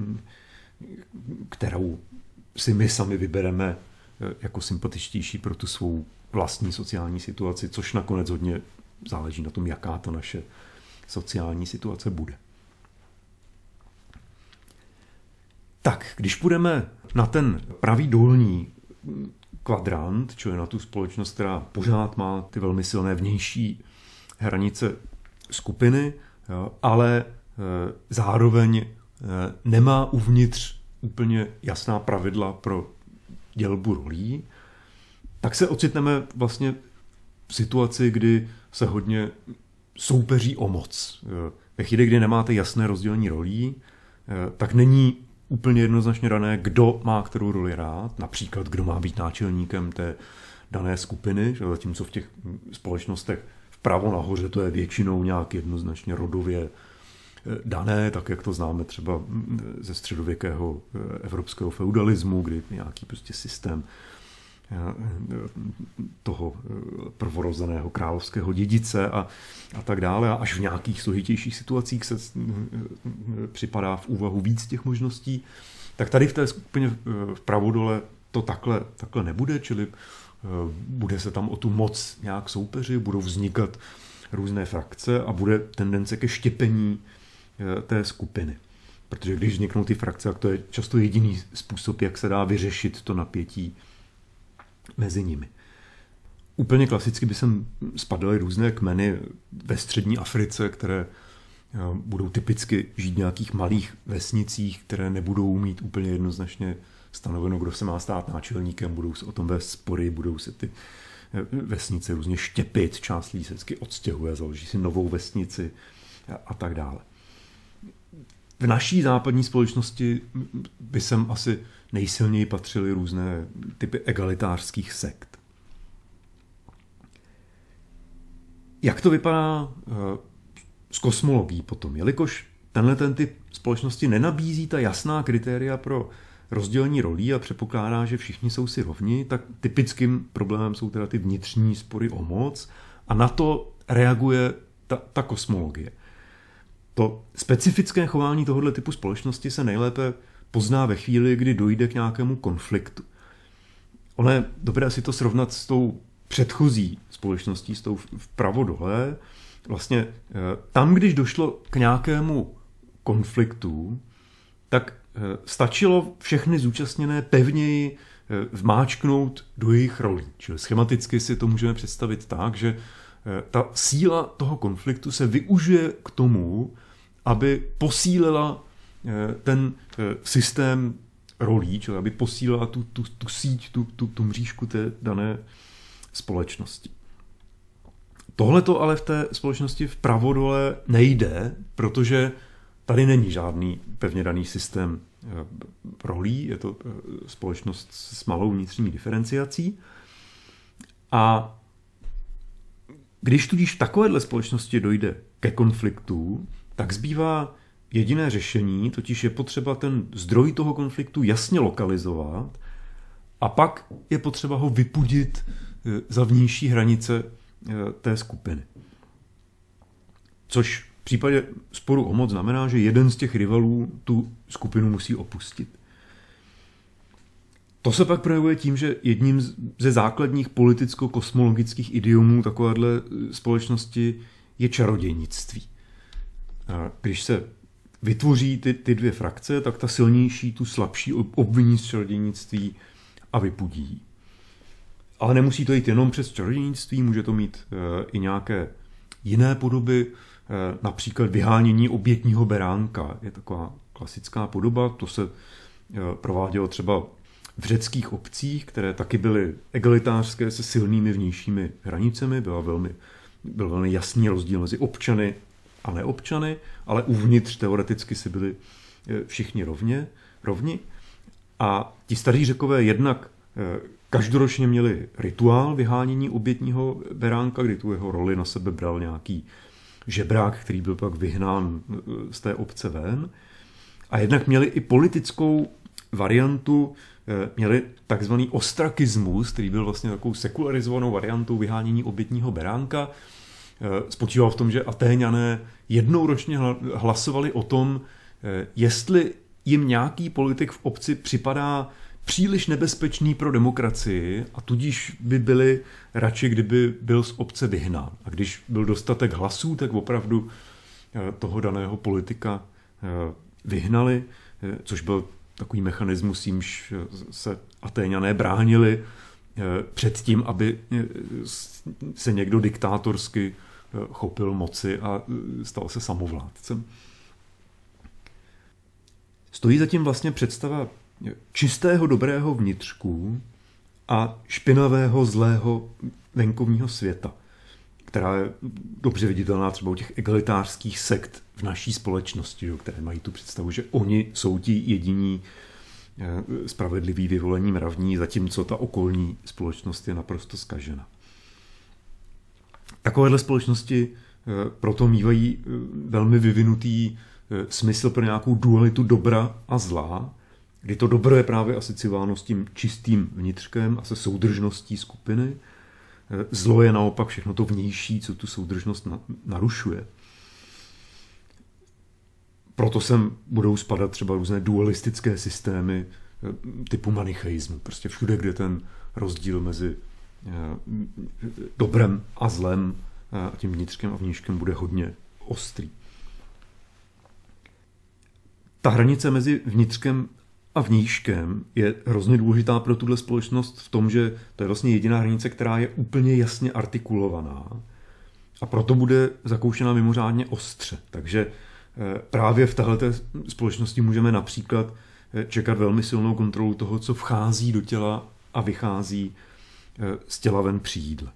kterou si my sami vybereme jako sympatičtější pro tu svou vlastní sociální situaci, což nakonec hodně záleží na tom, jaká ta naše sociální situace bude. Tak, když půjdeme na ten pravý dolní kvadrant, čo je na tu společnost, která pořád má ty velmi silné vnější hranice skupiny, ale zároveň nemá uvnitř úplně jasná pravidla pro dělbu rolí, tak se ocitneme vlastně v situaci, kdy se hodně soupeří o moc. Ve chvíli, kdy nemáte jasné rozdělení rolí, tak není úplně jednoznačně dané, kdo má kterou roli hrát, například kdo má být náčelníkem té dané skupiny, zatímco v těch společnostech vpravo nahoře to je většinou nějak jednoznačně rodově dané, tak jak to známe třeba ze středověkého evropského feudalismu, kdy nějaký prostě systém toho prvorozeného královského dědice a tak dále. A až v nějakých složitějších situacích se připadá v úvahu víc těch možností, tak tady v té skupině vpravo dole to takhle nebude, čili bude se tam o tu moc nějak soupeři, budou vznikat různé frakce a bude tendence ke štěpení té skupiny. Protože když vzniknou ty frakce, tak to je často jediný způsob, jak se dá vyřešit to napětí mezi nimi. Úplně klasicky by sem spadaly různé kmeny ve střední Africe, které budou typicky žít v nějakých malých vesnicích, které nebudou mít úplně jednoznačně stanoveno, kdo se má stát náčelníkem, budou se o tom vést spory, budou se ty vesnice různě štěpit, část lidí se vždycky odstěhuje, založí si novou vesnici a tak dále. V naší západní společnosti by sem asi nejsilněji patřily různé typy egalitářských sekt. Jak to vypadá s kosmologií potom? Jelikož ten typ společnosti nenabízí ta jasná kritéria pro rozdělení rolí a předpokládá, že všichni jsou si rovni, tak typickým problémem jsou teda ty vnitřní spory o moc a na to reaguje ta kosmologie. To specifické chování tohoto typu společnosti se nejlépe pozná ve chvíli, kdy dojde k nějakému konfliktu. Ono je dobré si to srovnat s tou předchozí společností, s tou vpravo dole. Vlastně tam, když došlo k nějakému konfliktu, tak stačilo všechny zúčastněné pevněji vmáčknout do jejich rolí. Čili schematicky si to můžeme představit tak, že ta síla toho konfliktu se využije k tomu, aby posílila ten systém rolí, čili aby posílila tu síť, tu mřížku té dané společnosti. Tohle to ale v té společnosti vpravo dole nejde, protože tady není žádný pevně daný systém rolí, je to společnost s malou vnitřní diferenciací. A když tudíž v takovéhle společnosti dojde ke konfliktu, tak zbývá jediné řešení, totiž je potřeba ten zdroj toho konfliktu jasně lokalizovat a pak je potřeba ho vypudit za vnější hranice té skupiny. Což v případě sporu o moc znamená, že jeden z těch rivalů tu skupinu musí opustit. To se pak projevuje tím, že jedním ze základních politicko-kosmologických idiomů takovéhle společnosti je čarodějnictví. Když se vytvoří ty dvě frakce, tak ta silnější tu slabší obviní z čarodějnictví a vypudí. Ale nemusí to jít jenom přes čarodějnictví, může to mít i nějaké jiné podoby, například vyhánění obětního beránka. Je taková klasická podoba, to se provádělo třeba v řeckých obcích, které taky byly egalitářské se silnými vnějšími hranicemi, byl velmi jasný rozdíl mezi občany a neobčany, ale uvnitř teoreticky si byli všichni rovni. A ti staří Řekové jednak každoročně měli rituál vyhánění obětního beránka, kdy tu jeho roli na sebe bral nějaký žebrák, který byl pak vyhnán z té obce ven. A jednak měli i politickou variantu, měli takzvaný ostrakismus, který byl vlastně takovou sekularizovanou variantou vyhánění obětního beránka. Spočíval v tom, že Atéňané jednou ročně hlasovali o tom, jestli jim nějaký politik v obci připadá příliš nebezpečný pro demokracii a tudíž by byli radši, kdyby byl z obce vyhnán. A když byl dostatek hlasů, tak opravdu toho daného politika vyhnali, což byl takový mechanismus, jímž se Atéňané bránili před tím, aby se někdo diktátorsky chopil moci a stal se samovládcem. stojí zatím vlastně představa čistého dobrého vnitřku a špinavého zlého venkovního světa, která je dobře viditelná třeba u těch egalitářských sekt v naší společnosti, které mají tu představu, že oni jsou ti jediní spravedliví, vyvolení, mravní, zatímco ta okolní společnost je naprosto zkažena. Takovéhle společnosti proto mívají velmi vyvinutý smysl pro nějakou dualitu dobra a zla, kdy to dobro je právě asociováno s tím čistým vnitřkem a se soudržností skupiny. Zlo je naopak všechno to vnější, co tu soudržnost narušuje. Proto sem budou spadat třeba různé dualistické systémy typu manicheismu. Prostě všude, kde ten rozdíl mezi dobrem a zlem a tím vnitřkem a vnějškem bude hodně ostrý. Ta hranice mezi vnitřkem a vnějškem je hrozně důležitá pro tuhle společnost v tom, že to je vlastně jediná hranice, která je úplně jasně artikulovaná a proto bude zakoušena mimořádně ostře. Takže právě v této společnosti můžeme například čekat velmi silnou kontrolu toho, co vchází do těla a vychází z těla ven při jídle.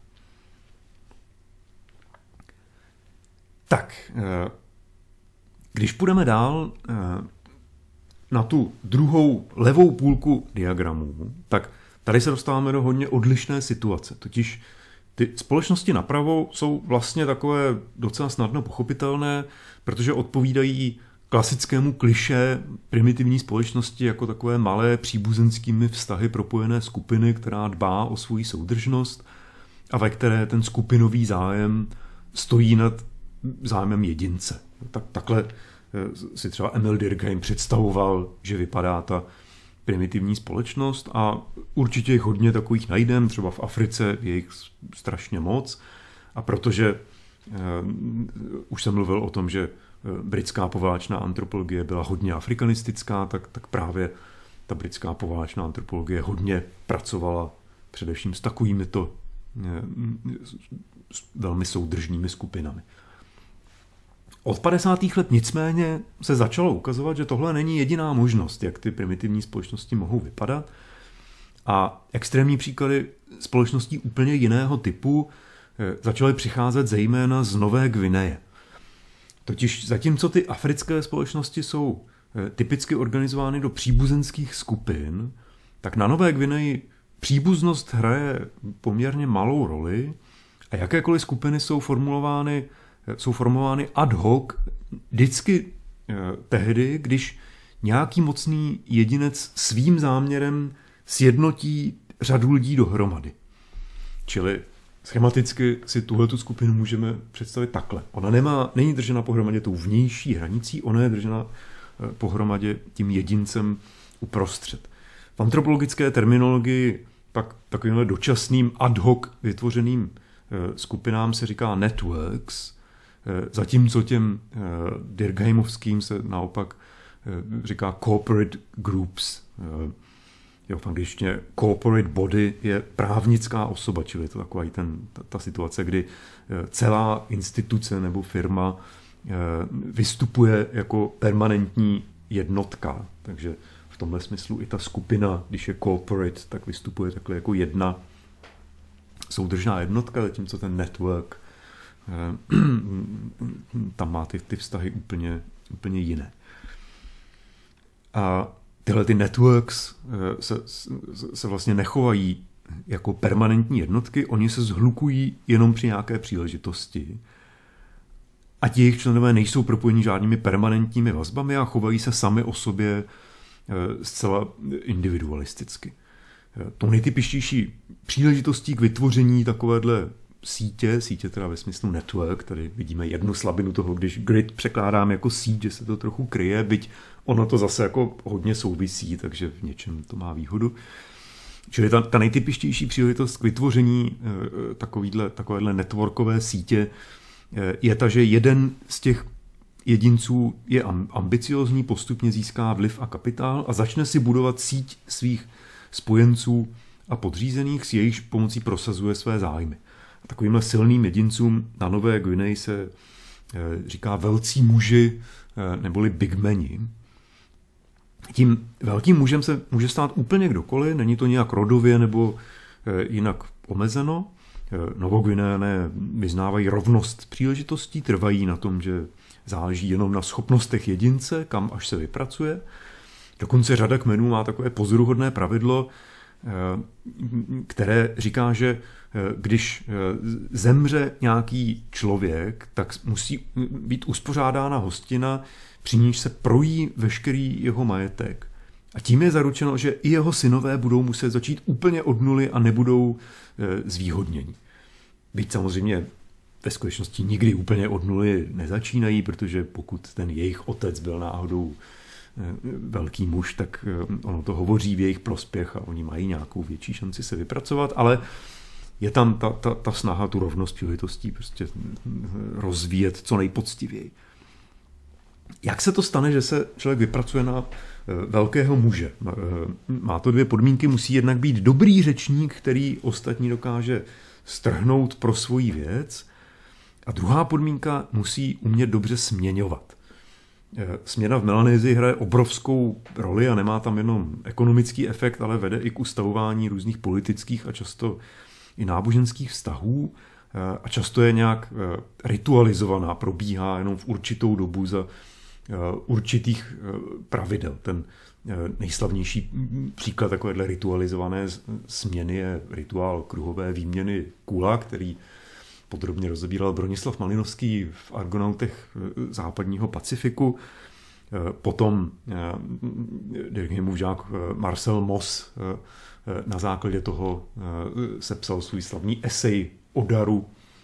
Tak, když půjdeme dál na tu druhou levou půlku diagramů, tak tady se dostáváme do hodně odlišné situace. Totiž ty společnosti napravo jsou vlastně takové docela snadno pochopitelné, protože odpovídají klasickému klišé primitivní společnosti jako takové malé příbuzenskými vztahy propojené skupiny, která dbá o svou soudržnost a ve které ten skupinový zájem stojí nad zájmem jedince. Takhle si třeba Emil Durkheim představoval, že vypadá ta primitivní společnost a určitě jich hodně takových najdeme, třeba v Africe je jich strašně moc a protože už jsem mluvil o tom, že britská poválečná antropologie byla hodně afrikanistická, tak právě ta britská poválečná antropologie hodně pracovala především s takovýmito velmi soudržnými skupinami. Od 50. let nicméně se začalo ukazovat, že tohle není jediná možnost, jak ty primitivní společnosti mohou vypadat. A extrémní příklady společností úplně jiného typu začaly přicházet zejména z Nové Gvineje. Totiž zatímco ty africké společnosti jsou typicky organizovány do příbuzenských skupin, tak na Nové Gvineji příbuznost hraje poměrně malou roli a jakékoliv skupiny jsou formovány ad hoc vždycky tehdy, když nějaký mocný jedinec svým záměrem sjednotí řadu lidí dohromady. Čili schematicky si tuhletu skupinu můžeme představit takhle. Ona není držena pohromadě tou vnější hranicí, ona je držena pohromadě tím jedincem uprostřed. V antropologické terminologii pak takovýmhle dočasným ad hoc vytvořeným skupinám se říká networks, zatímco těm Durkheimovským se naopak říká corporate groups. V angličtině corporate body je právnická osoba, čili je to taková ta situace, kdy celá instituce nebo firma vystupuje jako permanentní jednotka. Takže v tomhle smyslu i ta skupina, když je corporate, tak vystupuje takhle jako jedna soudržná jednotka, zatímco ten network tam má ty vztahy úplně jiné. A tyhle ty networks se vlastně nechovají jako permanentní jednotky, oni se zhlukují jenom při nějaké příležitosti. A ti jejich členové nejsou propojeni žádnými permanentními vazbami a chovají se sami o sobě zcela individualisticky. To nejtypičtější příležitostí k vytvoření takovéhle sítě teda ve smyslu network, tady vidíme jednu slabinu toho, když grid překládám jako síť, že se to trochu kryje, byť ono to zase jako hodně souvisí, takže v něčem to má výhodu. Čili ta nejtypičtější příležitost k vytvoření takovéhle networkové sítě je ta, že jeden z těch jedinců je ambiciozní, postupně získá vliv a kapitál a začne si budovat síť svých spojenců a podřízených, s jejichž pomocí prosazuje své zájmy. A takovýmhle silným jedincům na Nové Gvineji se říká velcí muži neboli bigmeni. Tím velkým mužem se může stát úplně kdokoliv, není to nějak rodově nebo jinak omezeno. Novoguineané vyznávají rovnost příležitostí, trvají na tom, že záleží jenom na schopnostech jedince, kam až se vypracuje. Dokonce řada kmenů má takové pozoruhodné pravidlo, které říká, že když zemře nějaký člověk, tak musí být uspořádána hostina, při níž se projí veškerý jeho majetek. A tím je zaručeno, že i jeho synové budou muset začít úplně od nuly a nebudou zvýhodněni. Byť samozřejmě ve skutečnosti nikdy úplně od nuly nezačínají, protože pokud ten jejich otec byl náhodou velký muž, tak ono to hovoří v jejich prospěch a oni mají nějakou větší šanci se vypracovat, ale je tam ta snaha tu rovnost příležitostí prostě rozvíjet co nejpoctivěji. Jak se to stane, že se člověk vypracuje na velkého muže? Má to dvě podmínky. Musí jednak být dobrý řečník, který ostatní dokáže strhnout pro svoji věc. A druhá podmínka, musí umět dobře směňovat. Směna v Melanézii hraje obrovskou roli a nemá tam jenom ekonomický efekt, ale vede i k ustavování různých politických a často i náboženských vztahů a často je nějak ritualizovaná, probíhá jenom v určitou dobu za určitých pravidel. Ten nejslavnější příklad takovéhle ritualizované směny je rituál kruhové výměny kula, který podrobně rozebíral Bronislav Malinovský v Argonautech západního Pacifiku. Potom Durkheimův žák Marcel Mauss na základě toho sepsal svůj slavný esej o daru,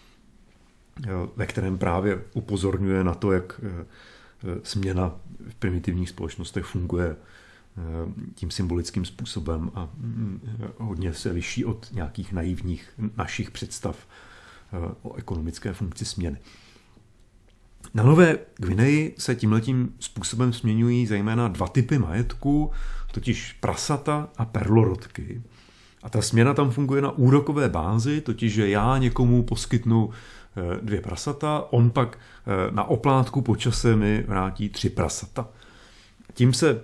ve kterém právě upozorňuje na to, jak směna v primitivních společnostech funguje tím symbolickým způsobem a hodně se liší od nějakých naivních našich představ o ekonomické funkci směny. Na Nové Gvineji se tímhletím způsobem směňují zejména dva typy majetku, totiž prasata a perlorodky. A ta směna tam funguje na úrokové bázi, totiž že já někomu poskytnu 2 prasata, on pak na oplátku po čase mi vrátí 3 prasata. Tím se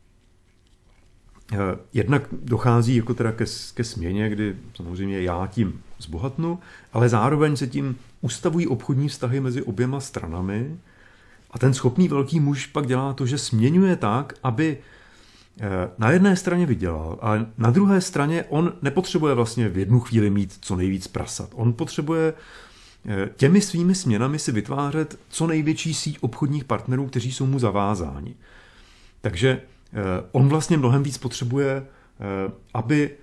jednak dochází jako teda ke směně, kdy samozřejmě já tím zbohatnu, ale zároveň se tím ustavují obchodní vztahy mezi oběma stranami a ten schopný velký muž pak dělá to, že směňuje tak, aby na jedné straně vydělal a na druhé straně on nepotřebuje vlastně v jednu chvíli mít co nejvíc prasat. On potřebuje těmi svými směnami si vytvářet co největší síť obchodních partnerů, kteří jsou mu zavázáni. Takže on vlastně mnohem víc potřebuje, aby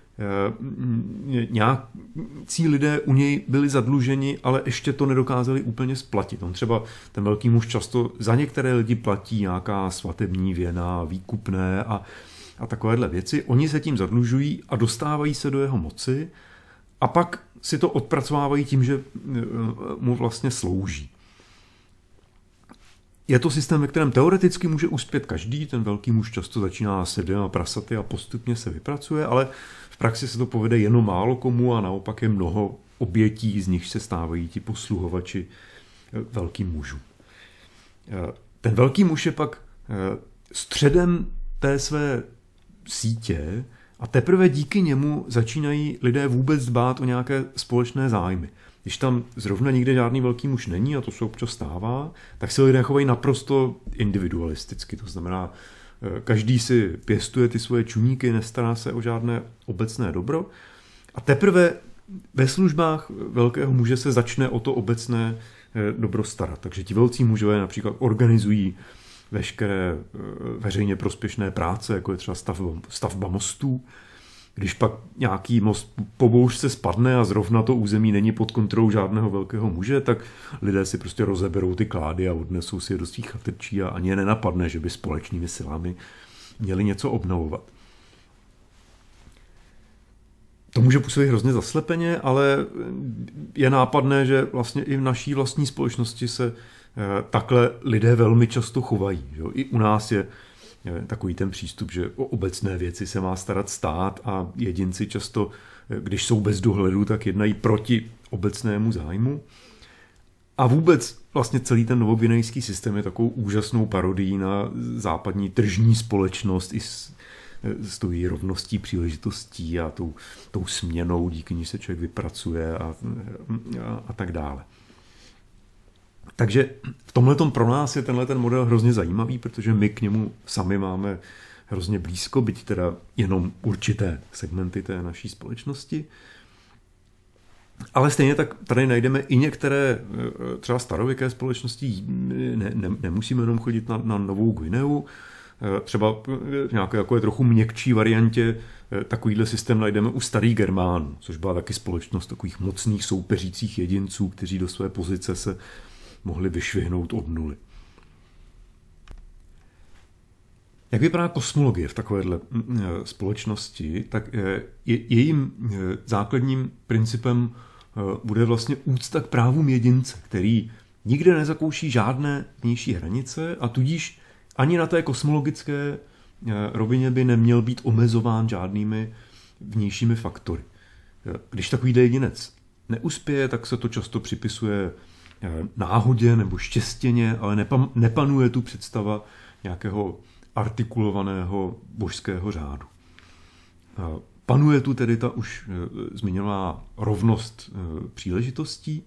nějakí lidé u něj byli zadluženi, ale ještě to nedokázali úplně splatit. On třeba, ten velký muž často za některé lidi platí nějaká svatební věna, výkupné a takovéhle věci. Oni se tím zadlužují a dostávají se do jeho moci a pak si to odpracovávají tím, že mu vlastně slouží. Je to systém, ve kterém teoreticky může uspět každý, ten velký muž často začíná se 2 prasaty a postupně se vypracuje, ale v praxi se to povede jenom málo komu a naopak je mnoho obětí, z nich se stávají ti posluhovači velkým mužům. Ten velký muž je pak středem té své sítě a teprve díky němu začínají lidé vůbec dbát o nějaké společné zájmy. Když tam zrovna nikde žádný velký muž není, a to se občas stává, tak se lidé chovají naprosto individualisticky. To znamená, každý si pěstuje ty svoje čuníky, nestará se o žádné obecné dobro. A teprve ve službách velkého muže se začne o to obecné dobro starat. Takže ti velcí mužové například organizují veškeré veřejně prospěšné práce, jako je třeba stavba mostů. Když pak nějaký most po bouřce spadne a zrovna to území není pod kontrolou žádného velkého muže, tak lidé si prostě rozeberou ty klády a odnesou si je do svých chatrčí a ani je nenapadne, že by společnými silami měli něco obnovovat. To může působit hrozně zaslepeně, ale je nápadné, že vlastně i v naší vlastní společnosti se takhle lidé velmi často chovají. Jo? I u nás je takový ten přístup, že o obecné věci se má starat stát a jedinci často, když jsou bez dohledu, tak jednají proti obecnému zájmu. A vůbec vlastně celý ten novogvinejský systém je takovou úžasnou parodií na západní tržní společnost i s tou rovností příležitostí a tou směnou, díky níž se člověk vypracuje a tak dále. Takže v tomhletom pro nás je tenhle ten model hrozně zajímavý, protože my k němu sami máme hrozně blízko, byť teda jenom určité segmenty té naší společnosti. Ale stejně tak tady najdeme i některé třeba starověké společnosti, nemusíme jenom chodit na Novou Guineu, třeba v nějaké jako trochu měkčí variantě takovýhle systém najdeme u starých Germánů, což byla taky společnost takových mocných soupeřících jedinců, kteří do své pozice se mohli vyšvihnout od nuly. Jak vypadá kosmologie v takovéhle společnosti, tak jejím základním principem bude vlastně úcta k právům jedince, který nikde nezakouší žádné vnější hranice a tudíž ani na té kosmologické rovině by neměl být omezován žádnými vnějšími faktory. Když takovýhle jedinec neuspěje, tak se to často připisuje náhodě nebo štěstěně, ale nepanuje tu představa nějakého artikulovaného božského řádu. Panuje tu tedy ta už zmiňovaná rovnost příležitostí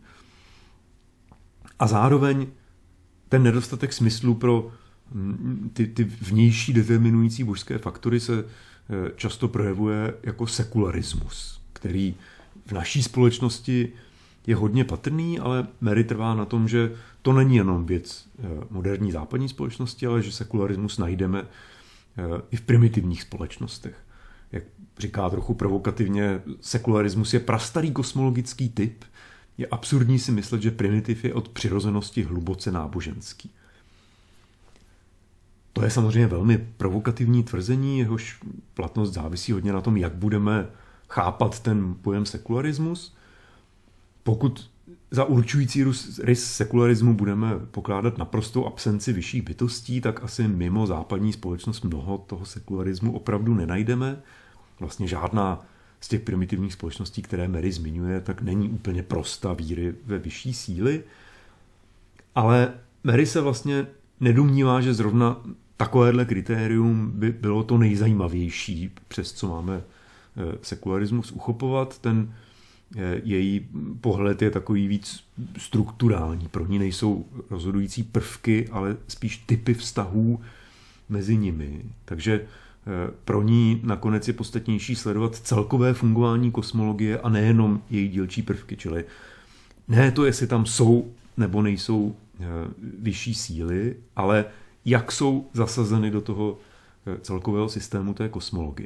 a zároveň ten nedostatek smyslu pro ty vnější determinující božské faktory se často projevuje jako sekularismus, který v naší společnosti je hodně patrný, ale Mary trvá na tom, že to není jenom věc moderní západní společnosti, ale že sekularismus najdeme i v primitivních společnostech. Jak říká trochu provokativně, sekularismus je prastarý kosmologický typ. Je absurdní si myslet, že primitiv je od přirozenosti hluboce náboženský. To je samozřejmě velmi provokativní tvrzení, jehož platnost závisí hodně na tom, jak budeme chápat ten pojem sekularismus. Pokud za určující rys sekularismu budeme pokládat naprostou absenci vyšších bytostí, tak asi mimo západní společnost mnoho toho sekularismu opravdu nenajdeme. Vlastně žádná z těch primitivních společností, které Mary zmiňuje, tak není úplně prosta víry ve vyšší síly. Ale Mary se vlastně nedomnívá, že zrovna takovéhle kritérium by bylo to nejzajímavější, přes co máme sekularismus uchopovat. Ten její pohled je takový víc strukturální. Pro ní nejsou rozhodující prvky, ale spíš typy vztahů mezi nimi. Takže pro ní nakonec je podstatnější sledovat celkové fungování kosmologie a nejenom její dílčí prvky. Čili ne to, jestli tam jsou nebo nejsou vyšší síly, ale jak jsou zasazeny do toho celkového systému té kosmologie.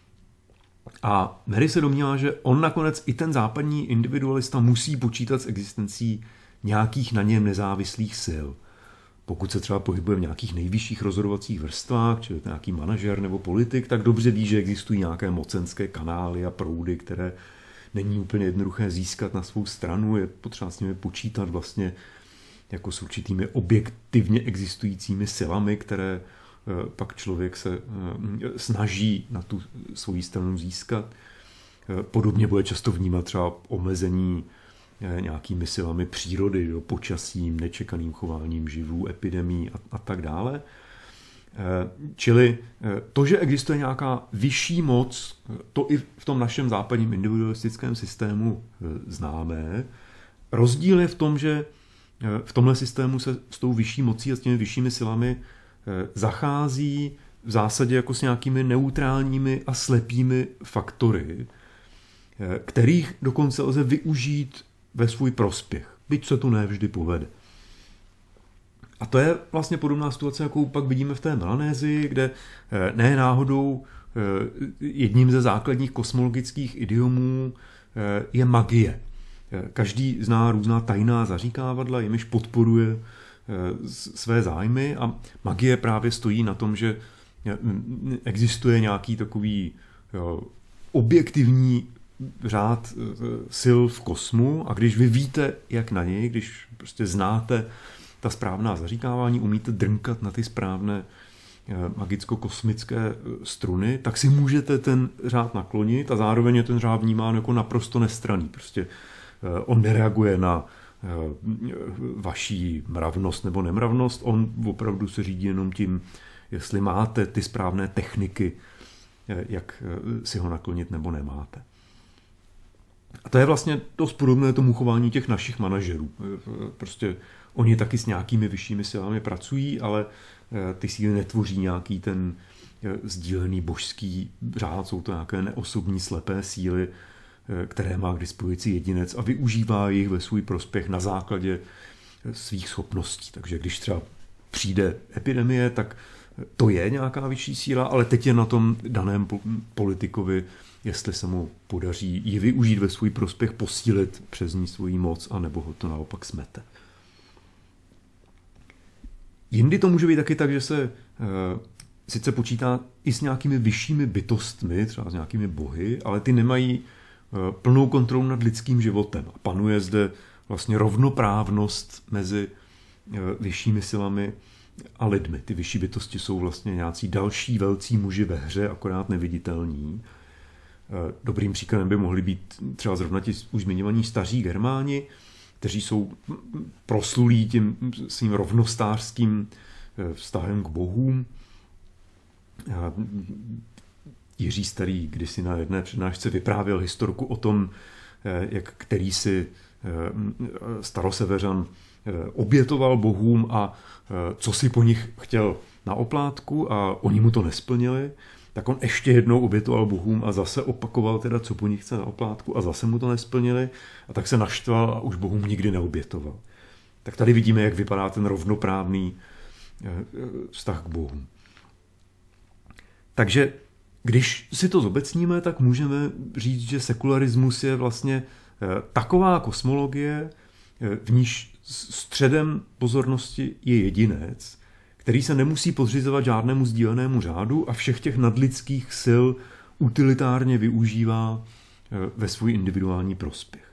A Mary se domnívá, že on nakonec i ten západní individualista musí počítat s existencí nějakých na něm nezávislých sil. Pokud se třeba pohybuje v nějakých nejvyšších rozhodovacích vrstvách, čili nějaký manažer nebo politik, tak dobře ví, že existují nějaké mocenské kanály a proudy, které není úplně jednoduché získat na svou stranu. Je potřeba s nimi počítat vlastně jako s určitými objektivně existujícími silami, které pak člověk se snaží na tu svoji stranu získat. Podobně bude často vnímat třeba omezení nějakými silami přírody, počasím, nečekaným chováním živů, epidemí a tak dále. Čili to, že existuje nějaká vyšší moc, to i v tom našem západním individualistickém systému známé. Rozdíl je v tom, že v tomhle systému se s tou vyšší mocí a s těmi vyššími silami zachází v zásadě jako s nějakými neutrálními a slepými faktory, kterých dokonce lze využít ve svůj prospěch, byť se to ne vždy povede. A to je vlastně podobná situace, jakou pak vidíme v té Melanésii, kde ne náhodou jedním ze základních kosmologických idiomů je magie. Každý zná různá tajná zaříkávadla, jimiž podporuje své zájmy a magie právě stojí na tom, že existuje nějaký takový objektivní řád sil v kosmu a když vy víte, jak na něj, když prostě znáte ta správná zaříkávání, umíte drnkat na ty správné magicko-kosmické struny, tak si můžete ten řád naklonit a zároveň je ten řád vnímán jako naprosto nestranný. Prostě on nereaguje na vaší mravnost nebo nemravnost. On opravdu se řídí jenom tím, jestli máte ty správné techniky, jak si ho naklonit nebo nemáte. A to je vlastně dost podobné tomu chování těch našich manažerů. Prostě oni taky s nějakými vyššími silami pracují, ale ty síly netvoří nějaký ten sdílený božský řád, jsou to nějaké neosobní slepé síly, které má k dispozici jedinec a využívá jich ve svůj prospěch na základě svých schopností. Takže když třeba přijde epidemie, tak to je nějaká vyšší síla, ale teď je na tom daném politikovi, jestli se mu podaří ji využít ve svůj prospěch, posílit přes ní svoji moc, anebo ho to naopak smete. Jindy to může být taky tak, že se sice počítá i s nějakými vyššími bytostmi, třeba s nějakými bohy, ale ty nemají plnou kontrolu nad lidským životem. A panuje zde vlastně rovnoprávnost mezi vyššími silami a lidmi. Ty vyšší bytosti jsou vlastně nějací další velcí muži ve hře, akorát neviditelní. Dobrým příkladem by mohli být třeba zrovna ti už zmiňovaní staří Germáni, kteří jsou proslulí tím svým rovnostářským vztahem k bohům. Jiří Starý kdysi na jedné přednášce vyprávěl historku o tom, jak kterýsi staroseveřan obětoval bohům a co si po nich chtěl na oplátku a oni mu to nesplnili, tak on ještě jednou obětoval bohům a zase opakoval teda, co po nich chce na oplátku a zase mu to nesplnili a tak se naštval a už bohům nikdy neobětoval. Tak tady vidíme, jak vypadá ten rovnoprávný vztah k bohům. Takže když si to zobecníme, tak můžeme říct, že sekularismus je vlastně taková kosmologie, v níž středem pozornosti je jedinec, který se nemusí podřizovat žádnému sdílenému řádu a všech těch nadlidských sil utilitárně využívá ve svůj individuální prospěch.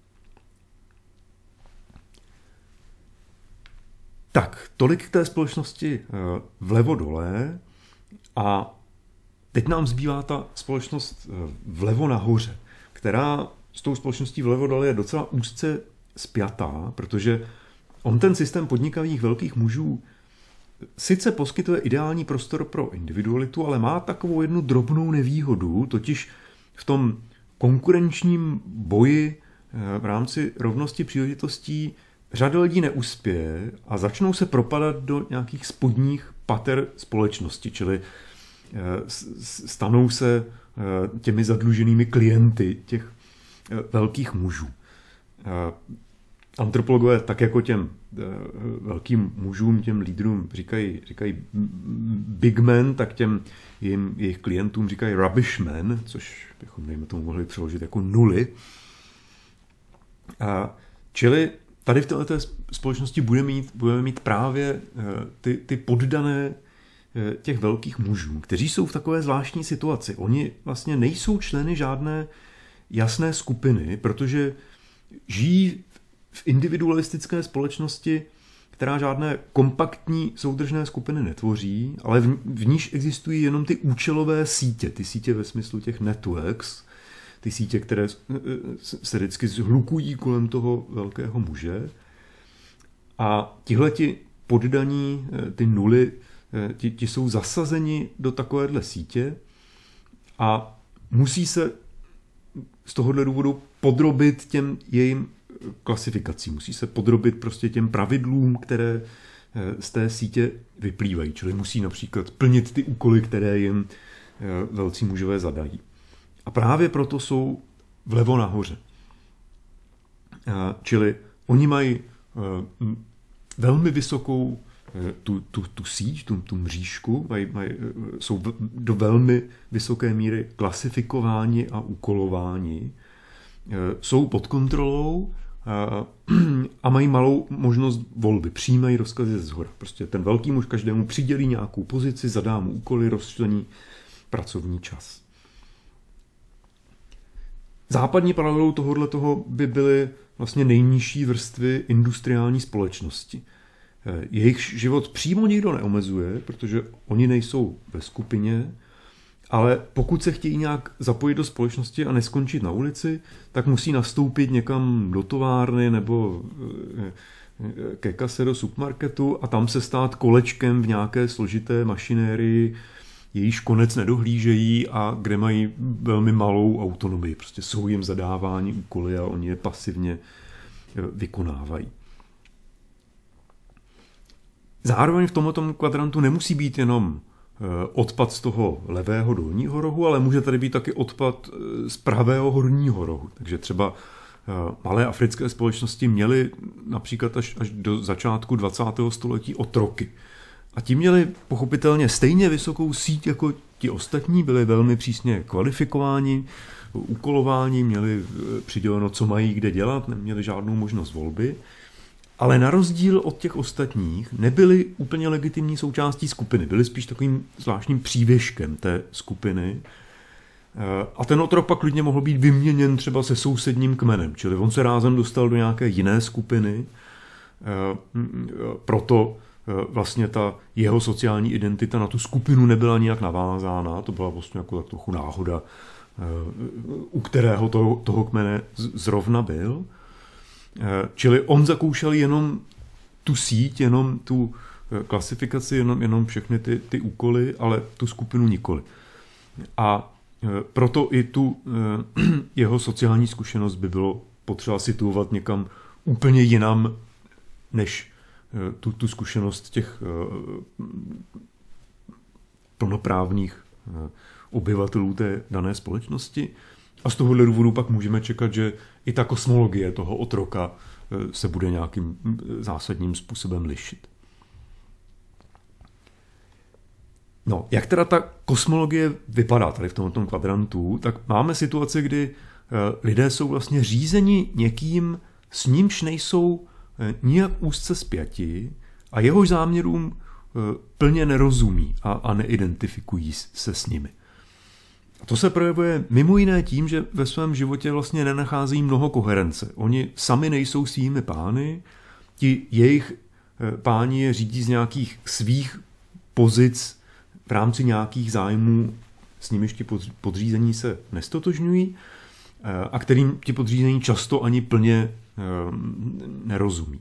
Tak, tolik k té společnosti vlevo dole a teď nám zbývá ta společnost vlevo nahoře, která s tou společností vlevo dole je docela úzce spjatá, protože on ten systém podnikavých velkých mužů sice poskytuje ideální prostor pro individualitu, ale má takovou jednu drobnou nevýhodu, totiž v tom konkurenčním boji v rámci rovnosti příležitostí řada lidí neuspěje a začnou se propadat do nějakých spodních pater společnosti, čili stanou se těmi zadluženými klienty těch velkých mužů. Antropologové tak jako těm velkým mužům, těm lídrům říkají big men, tak těm jejich klientům říkají rubbish men, což bychom dejme tomu mohli přeložit jako nuly. Čili tady v této společnosti budeme mít právě ty poddané těch velkých mužů, kteří jsou v takové zvláštní situaci. Oni vlastně nejsou členy žádné jasné skupiny, protože žijí v individualistické společnosti, která žádné kompaktní soudržné skupiny netvoří, ale v níž existují jenom ty účelové sítě, ty sítě ve smyslu těch networks, ty sítě, které se vždycky zhlukují kolem toho velkého muže. A tihleti poddaní, ty nuly, ti jsou zasazeni do takovéhle sítě a musí se z tohohle důvodu podrobit těm jejím klasifikacím. Musí se podrobit prostě těm pravidlům, které z té sítě vyplývají. Čili musí například plnit ty úkoly, které jim velcí mužové zadají. A právě proto jsou vlevo nahoře. Čili oni mají velmi vysokou tu síť, tu mřížku, jsou do velmi vysoké míry klasifikováni a úkolováni, jsou pod kontrolou a mají malou možnost volby. Přijímají rozkazy ze zhora. Prostě ten velký muž každému přidělí nějakou pozici, zadá mu úkoly, rozčlení pracovní čas. Západní paralelou tohoto by byly vlastně nejnižší vrstvy industriální společnosti. Jejich život přímo nikdo neomezuje, protože oni nejsou ve skupině ale pokud se chtějí nějak zapojit do společnosti a neskončit na ulici, tak musí nastoupit někam do továrny nebo ke kase do supermarketu a tam se stát kolečkem v nějaké složité mašinérii, jejíž konec nedohlížejí a kde mají velmi malou autonomii. Prostě jsou jim zadávání úkoly a oni je pasivně vykonávají. Zároveň v tomto kvadrantu nemusí být jenom odpad z toho levého dolního rohu, ale může tady být taky odpad z pravého horního rohu. Takže třeba malé africké společnosti měly například až do začátku 20. století otroky. A ti měli pochopitelně stejně vysokou síť jako ti ostatní, byli velmi přísně kvalifikováni, úkolováni, měli přiděleno, co mají kde dělat, neměli žádnou možnost volby. Ale na rozdíl od těch ostatních nebyli úplně legitimní součástí skupiny, byli spíš takovým zvláštním přívěškem té skupiny. A ten otrok pak klidně mohl být vyměněn třeba se sousedním kmenem, čili on se rázem dostal do nějaké jiné skupiny, proto vlastně ta jeho sociální identita na tu skupinu nebyla nijak navázána, to byla vlastně jako tak trochu náhoda, u kterého toho kmene zrovna byl. Čili on zakoušel jenom tu síť, jenom tu klasifikaci, jenom všechny ty úkoly, ale tu skupinu nikoli. A proto i tu jeho sociální zkušenost by bylo potřeba situovat někam úplně jinam, než tu zkušenost těch plnoprávných obyvatelů té dané společnosti. A z tohohle důvodu pak můžeme čekat, že i ta kosmologie toho otroka se bude nějakým zásadním způsobem lišit. No, jak teda ta kosmologie vypadá tady v tomto kvadrantu, tak máme situaci, kdy lidé jsou vlastně řízeni někým, s nímž nejsou nijak úzce spjati a jehož záměrům plně nerozumí a neidentifikují se s nimi. A to se projevuje mimo jiné tím, že ve svém životě vlastně nenacházejí mnoho koherence. Oni sami nejsou svými pány, ti jejich páni je řídí z nějakých svých pozic v rámci nějakých zájmů, s nimiž ti podřízení se nestotožňují a kterým ti podřízení často ani plně nerozumí.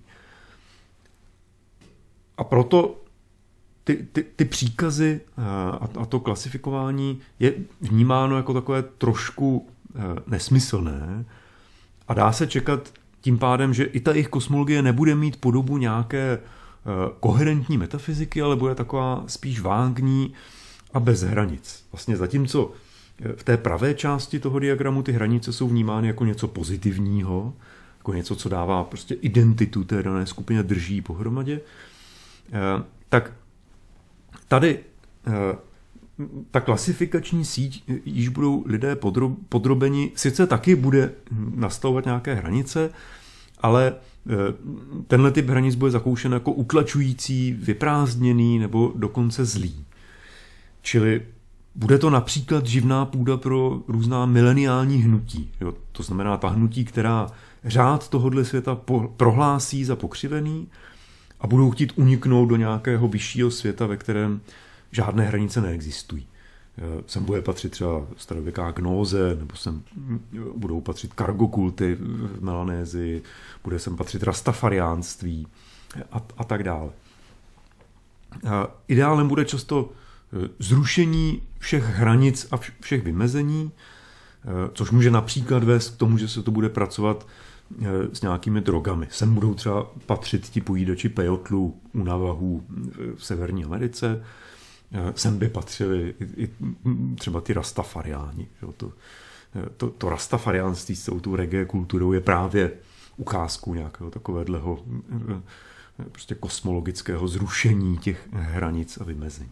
A proto ty příkazy a to klasifikování je vnímáno jako takové trošku nesmyslné a dá se čekat tím pádem, že i ta jejich kosmologie nebude mít podobu nějaké koherentní metafyziky, ale bude taková spíš vágní a bez hranic. Vlastně zatímco v té pravé části toho diagramu ty hranice jsou vnímány jako něco pozitivního, jako něco, co dává prostě identitu té dané skupině, drží pohromadě, tak tady ta klasifikační síť, již budou lidé podrobeni, sice taky bude nastavovat nějaké hranice, ale tenhle typ hranic bude zakoušen jako utlačující, vyprázdněný nebo dokonce zlý. Čili bude to například živná půda pro různá mileniální hnutí. Jo? To znamená ta hnutí, která řád tohohle světa prohlásí za pokřivený a budou chtít uniknout do nějakého vyššího světa, ve kterém žádné hranice neexistují. Sem bude patřit třeba starověká gnóze, nebo sem budou patřit kargokulty v Melanézii, bude sem patřit rastafariánství a tak dále. Ideálem bude často zrušení všech hranic a všech vymezení, což může například vést k tomu, že se to bude pracovat s nějakými drogami. Sem budou třeba patřit ti pojídači pejotlu u Navahů v Severní Americe, sem by patřili i třeba ty rastafariáni. To rastafariánství s tou reggae kulturou je právě ukázkou nějakého takového prostě kosmologického zrušení těch hranic a vymezení.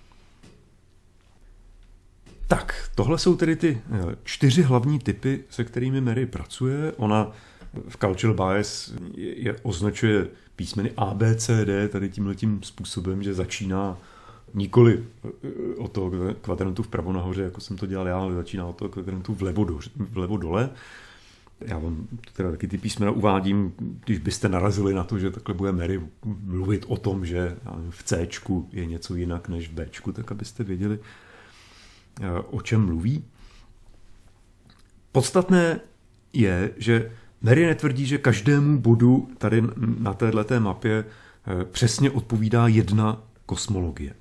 Tak, tohle jsou tedy ty 4 hlavní typy, se kterými Mary pracuje. Ona v Cultural Bias je označuje písmeny A, B, C, D tady tímhletím způsobem, že začíná nikoli od toho kvadrantu vpravo nahoře, jako jsem to dělal já, ale začíná od toho kvadrantu vlevo dole. Já vám teda taky ty písmena uvádím, když byste narazili na to, že takhle bude Mary mluvit o tom, že v Cčku je něco jinak než v Bčku, tak abyste věděli. o čem mluví. Podstatné je, že Mary netvrdí, že každému bodu tady na téhleté mapě přesně odpovídá jedna kosmologie.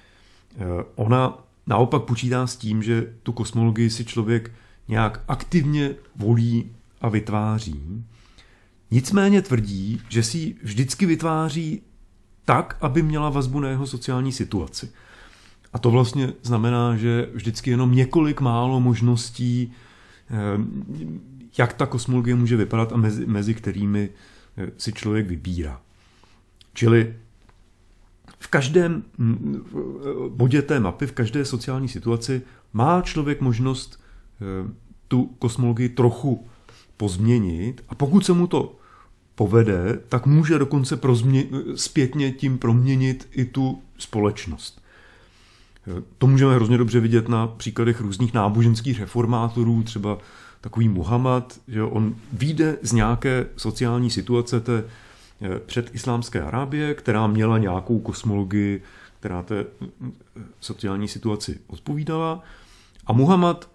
Ona naopak počítá s tím, že tu kosmologii si člověk nějak aktivně volí a vytváří. Nicméně tvrdí, že si ji vždycky vytváří tak, aby měla vazbu na jeho sociální situaci. A to vlastně znamená, že vždycky jenom několik málo možností, jak ta kosmologie může vypadat a mezi kterými si člověk vybírá. Čili v každém bodě té mapy, v každé sociální situaci má člověk možnost tu kosmologii trochu pozměnit a pokud se mu to povede, tak může dokonce zpětně tím proměnit i tu společnost. To můžeme hrozně dobře vidět na příkladech různých náboženských reformátorů, třeba takový Muhammad, že on vyjde z nějaké sociální situace té předislámské Arábie, která měla nějakou kosmologii, která té sociální situaci odpovídala. A Muhammad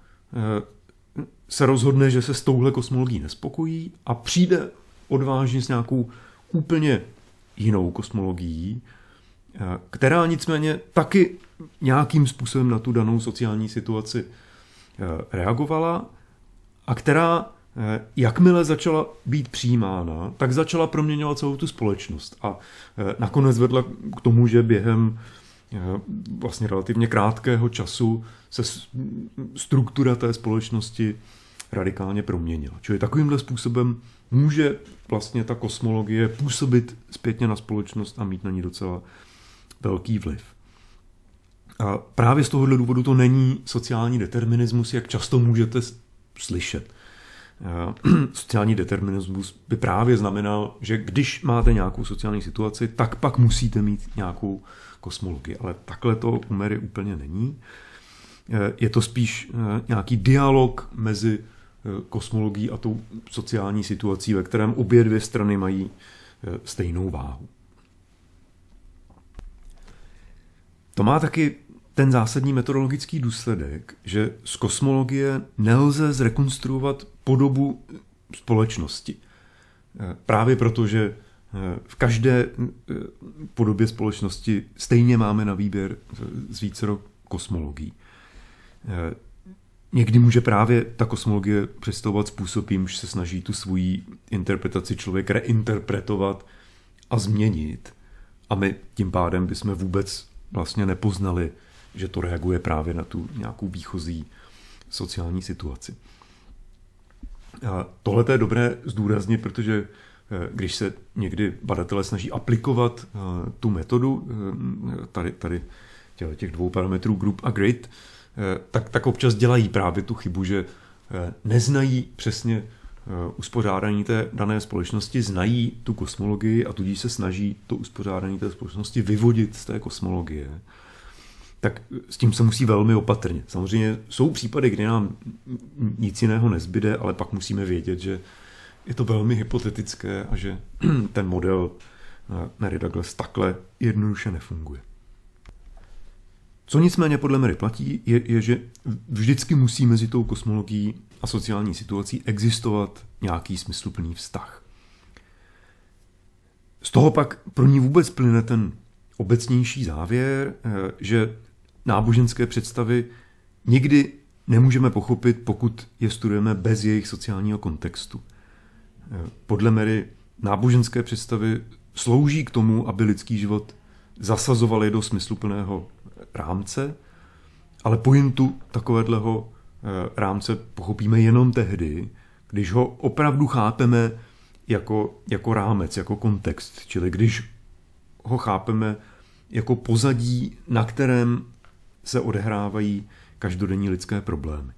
se rozhodne, že se s touhle kosmologií nespokojí a přijde odvážně s nějakou úplně jinou kosmologií, která nicméně taky nějakým způsobem na tu danou sociální situaci reagovala a která, jakmile začala být přijímána, tak začala proměňovat celou tu společnost a nakonec vedla k tomu, že během vlastně relativně krátkého času se struktura té společnosti radikálně proměnila. Čili takovýmhle způsobem může vlastně ta kosmologie působit zpětně na společnost a mít na ní docela velký vliv. A právě z tohohle důvodu to není sociální determinismus, jak často můžete slyšet. Sociální determinismus by právě znamenal, že když máte nějakou sociální situaci, tak pak musíte mít nějakou kosmologii. Ale takhle to u Mary úplně není. Je to spíš nějaký dialog mezi kosmologií a tou sociální situací, ve kterém obě dvě strany mají stejnou váhu. To má taky ten zásadní metodologický důsledek, že z kosmologie nelze zrekonstruovat podobu společnosti. Právě proto, že v každé podobě společnosti stejně máme na výběr z vícero kosmologií. Někdy může právě ta kosmologie představovat způsob, jímž se snaží tu svoji interpretaci člověk reinterpretovat a změnit. A my tím pádem bychom vůbec vlastně nepoznali, že to reaguje právě na tu nějakou výchozí sociální situaci. A tohle je dobré zdůraznit, protože když se někdy badatelé snaží aplikovat tu metodu, tady těch dvou parametrů group a grid, tak občas dělají právě tu chybu, že neznají přesně uspořádání té dané společnosti, znají tu kosmologii a tudíž se snaží to uspořádání té společnosti vyvodit z té kosmologie. Tak s tím se musí velmi opatrně. Samozřejmě jsou případy, kdy nám nic jiného nezbyde, ale pak musíme vědět, že je to velmi hypotetické a že ten model Mary Douglas takhle jednoduše nefunguje. Co nicméně podle Mary platí, je, že vždycky musí mezi tou kosmologií a sociální situací existovat nějaký smysluplný vztah. Z toho pak pro ní vůbec plyne ten obecnější závěr, že náboženské představy nikdy nemůžeme pochopit, pokud je studujeme bez jejich sociálního kontextu. Podle Mary náboženské představy slouží k tomu, aby lidský život zasazovaly do smysluplného rámce, ale pointu takového rámce pochopíme jenom tehdy, když ho opravdu chápeme jako rámec, jako kontext, čili když ho chápeme jako pozadí, na kterém se odehrávají každodenní lidské problémy.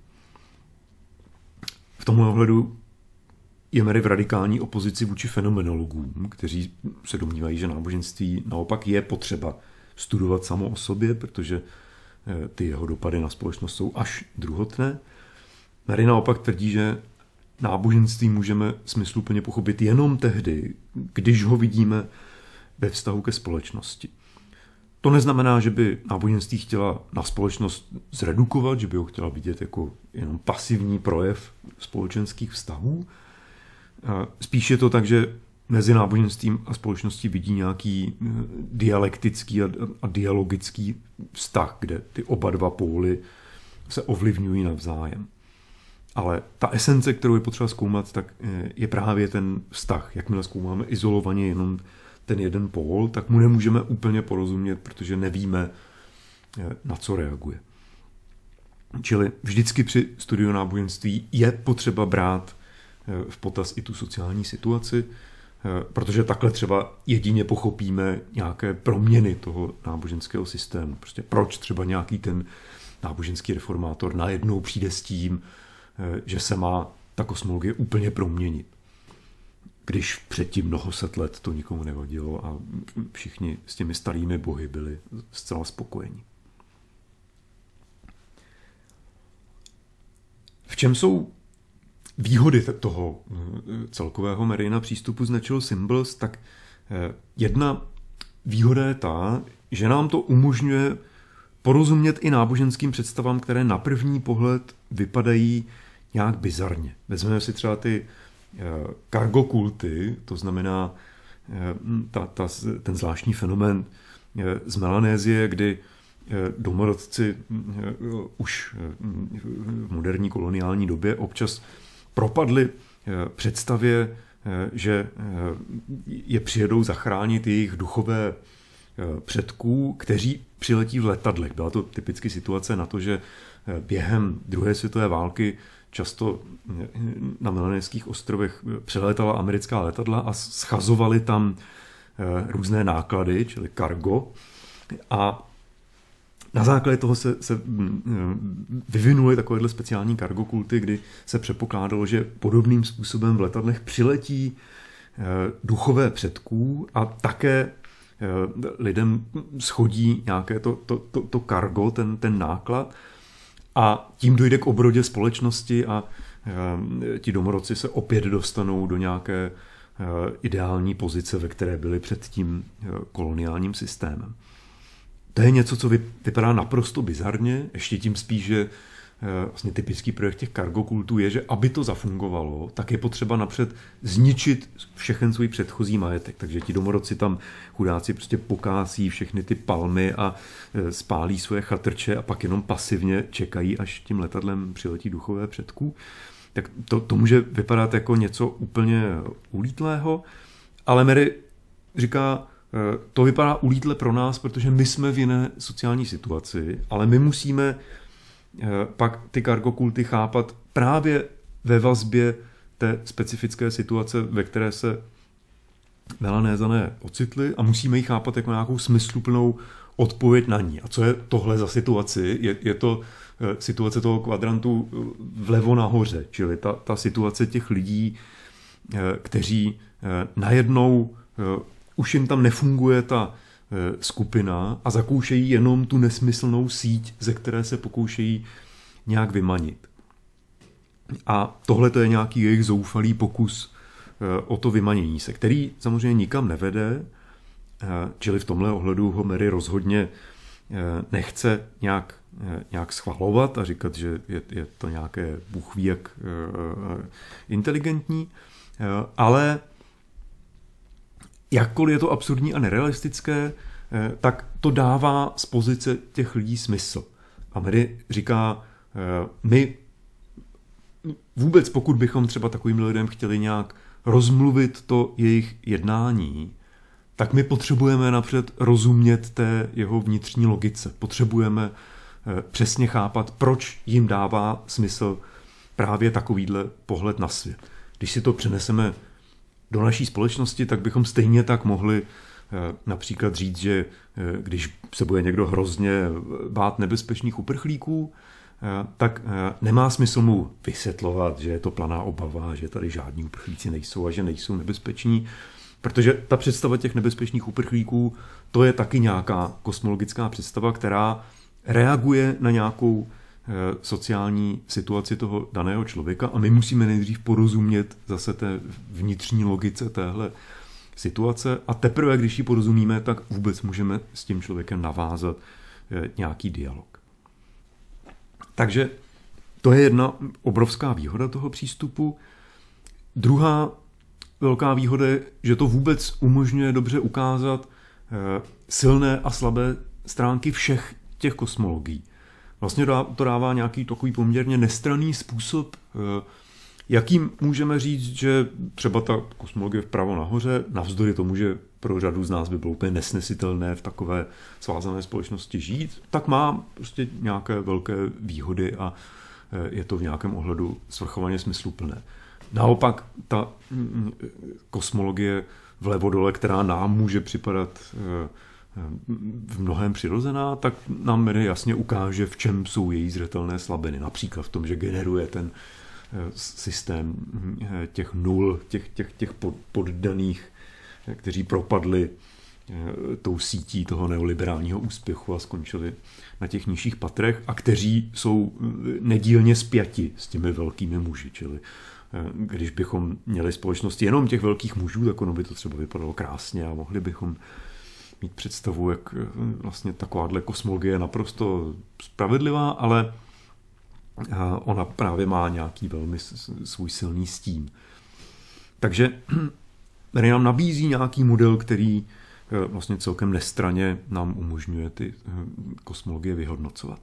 V tomhle ohledu je Mary v radikální opozici vůči fenomenologům, kteří se domnívají, že náboženství naopak je potřeba studovat samo o sobě, protože ty jeho dopady na společnost jsou až druhotné. Mary naopak tvrdí, že náboženství můžeme smysluplně pochopit jenom tehdy, když ho vidíme ve vztahu ke společnosti. To neznamená, že by náboženství chtěla na společnost zredukovat, že by ho chtěla vidět jako jenom pasivní projev společenských vztahů. Spíš je to tak, že mezi náboženstvím a společností vidí nějaký dialektický a dialogický vztah, kde ty oba dva póly se ovlivňují navzájem. Ale ta esence, kterou je potřeba zkoumat, tak je právě ten vztah. Jakmile zkoumáme izolovaně jenom ten jeden pól, tak mu nemůžeme úplně porozumět, protože nevíme, na co reaguje. Čili vždycky při studiu náboženství je potřeba brát v potaz i tu sociální situaci, protože takhle třeba jedině pochopíme nějaké proměny toho náboženského systému. Prostě proč třeba nějaký ten náboženský reformátor najednou přijde s tím, že se má ta kosmologie úplně proměnit. Když předtím mnoho set let to nikomu nevadilo a všichni s těmi starými bohy byli zcela spokojení. V čem jsou výhody toho celkového Marina přístupu z Natural Symbols? Tak jedna výhoda je ta, že nám to umožňuje porozumět i náboženským představám, které na první pohled vypadají nějak bizarně. Vezmeme si třeba ty kargokulty, to znamená ten zvláštní fenomén z Melanésie, kdy domorodci už v moderní koloniální době občas propadli představě, že je přijedou zachránit jejich duchové předků, kteří přiletí v letadlech. Byla to typicky situace na to, že během druhé světové války často na Melanéských ostrovech přelétala americká letadla a schazovali tam různé náklady, čili cargo. A na základě toho se vyvinuly takovéhle speciální kargokulty, kdy se předpokládalo, že podobným způsobem v letadlech přiletí duchové předků a také lidem schodí nějaké to cargo, ten náklad, a tím dojde k obrodě společnosti a ti domorodci se opět dostanou do nějaké ideální pozice, ve které byli před tím koloniálním systémem. To je něco, co vypadá naprosto bizarně, ještě tím spíš, že vlastně typický projekt těch kargokultů je, že aby to zafungovalo, tak je potřeba napřed zničit všechen svůj předchozí majetek. Takže ti domorodci tam chudáci prostě pokásí všechny ty palmy a spálí svoje chatrče a pak jenom pasivně čekají, až tím letadlem přiletí duchové předků. Tak to může vypadat jako něco úplně ulítlého, ale Mary říká, to vypadá ulítle pro nás, protože my jsme v jiné sociální situaci, ale my musíme pak ty kargokulty chápat právě ve vazbě té specifické situace, ve které se Melanézané ocitli, a musíme ji chápat jako nějakou smysluplnou odpověď na ní. A co je tohle za situaci? Je to situace toho kvadrantu vlevo nahoře, čili ta situace těch lidí, kteří najednou už jim tam nefunguje ta skupina a zakoušejí jenom tu nesmyslnou síť, ze které se pokoušejí nějak vymanit. A tohle to je nějaký jejich zoufalý pokus o to vymanění se, který samozřejmě nikam nevede, čili v tomhle ohledu ho Mary rozhodně nechce nějak schvalovat a říkat, že je to nějaké bůh ví jak inteligentní, ale jakkoliv je to absurdní a nerealistické, tak to dává z pozice těch lidí smysl. A Mary říká, my vůbec, pokud bychom třeba takovým lidem chtěli nějak rozmluvit to jejich jednání, tak my potřebujeme napřed rozumět té jeho vnitřní logice. Potřebujeme přesně chápat, proč jim dává smysl právě takovýhle pohled na svět. Když si to přeneseme do naší společnosti, tak bychom stejně tak mohli například říct, že když se bude někdo hrozně bát nebezpečných uprchlíků, tak nemá smysl mu vysvětlovat, že je to planá obava, že tady žádní uprchlíci nejsou a že nejsou nebezpeční, protože ta představa těch nebezpečných uprchlíků, to je taky nějaká kosmologická představa, která reaguje na nějakou sociální situaci toho daného člověka a my musíme nejdřív porozumět zase té vnitřní logice téhle situace a teprve, když ji porozumíme, tak vůbec můžeme s tím člověkem navázat nějaký dialog. Takže to je jedna obrovská výhoda toho přístupu. Druhá velká výhoda je, že to vůbec umožňuje dobře ukázat silné a slabé stránky všech těch kosmologií. Vlastně to dává nějaký takový poměrně nestranný způsob, jakým můžeme říct, že třeba ta kosmologie vpravo nahoře, navzdory tomu, že pro řadu z nás by bylo úplně nesnesitelné v takové svázané společnosti žít, tak má prostě nějaké velké výhody a je to v nějakém ohledu svrchovaně smysluplné. Naopak ta kosmologie vlevo dole, která nám může připadat v mnohém přirozená, tak nám jasně ukáže, v čem jsou její zřetelné slabiny. Například v tom, že generuje ten systém těch nul, těch poddaných, kteří propadli tou sítí toho neoliberálního úspěchu a skončili na těch nižších patrech a kteří jsou nedílně spjati s těmi velkými muži. Čili když bychom měli společnosti jenom těch velkých mužů, tak ono by to třeba vypadalo krásně a mohli bychom mít představu, jak vlastně takováhle kosmologie je naprosto spravedlivá, ale ona právě má nějaký velmi svůj silný stín. Takže tady nám nabízí nějaký model, který vlastně celkem nestranně nám umožňuje ty kosmologie vyhodnocovat.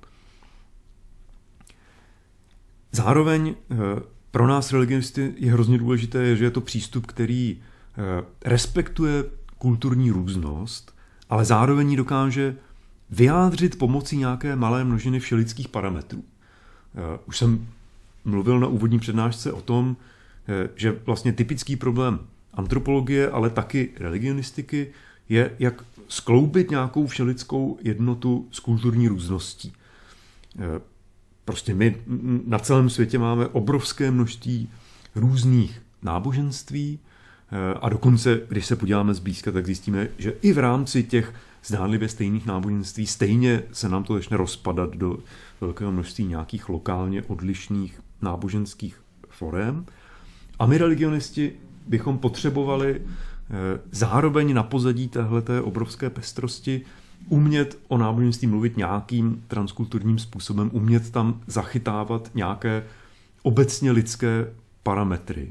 Zároveň pro nás religionisty je hrozně důležité, že je to přístup, který respektuje kulturní různost, ale zároveň ji dokáže vyjádřit pomocí nějaké malé množiny všelidských parametrů. Už jsem mluvil na úvodní přednášce o tom, že vlastně typický problém antropologie, ale taky religionistiky je, jak skloubit nějakou všelidskou jednotu s kulturní růzností. Prostě my na celém světě máme obrovské množství různých náboženství a dokonce, když se podíváme zblízka, tak zjistíme, že i v rámci těch zdánlivě stejných náboženství stejně se nám to začne rozpadat do velkého množství nějakých lokálně odlišných náboženských forem. A my religionisti bychom potřebovali zároveň na pozadí téhleté obrovské pestrosti umět o náboženství mluvit nějakým transkulturním způsobem, umět tam zachytávat nějaké obecně lidské parametry.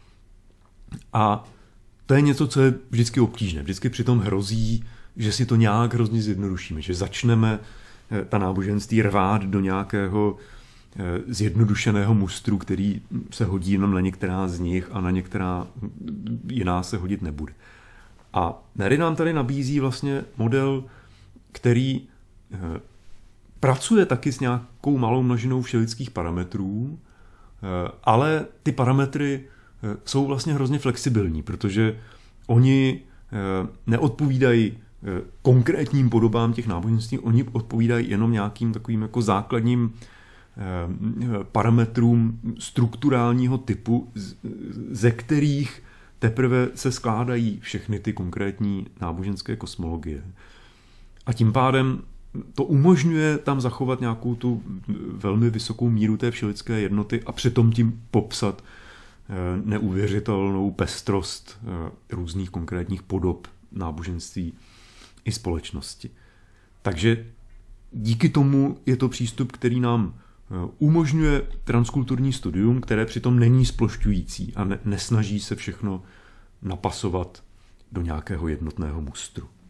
A to je něco, co je vždycky obtížné. Vždycky přitom hrozí, že si to nějak hrozně zjednodušíme, že začneme ta náboženství rvát do nějakého zjednodušeného mustru, který se hodí jenom na některá z nich a na některá jiná se hodit nebude. A Nery nám tady nabízí vlastně model, který pracuje taky s nějakou malou množinou všelidských parametrů, ale ty parametry jsou vlastně hrozně flexibilní, protože oni neodpovídají konkrétním podobám těch náboženství, oni odpovídají jenom nějakým takovým jako základním parametrům strukturálního typu, ze kterých teprve se skládají všechny ty konkrétní náboženské kosmologie. A tím pádem to umožňuje tam zachovat nějakou tu velmi vysokou míru té všelidské jednoty a přitom tím popsat neuvěřitelnou pestrost různých konkrétních podob náboženství i společnosti. Takže díky tomu je to přístup, který nám umožňuje transkulturní studium, které přitom není splošťující a nesnaží se všechno napasovat do nějakého jednotného mustru.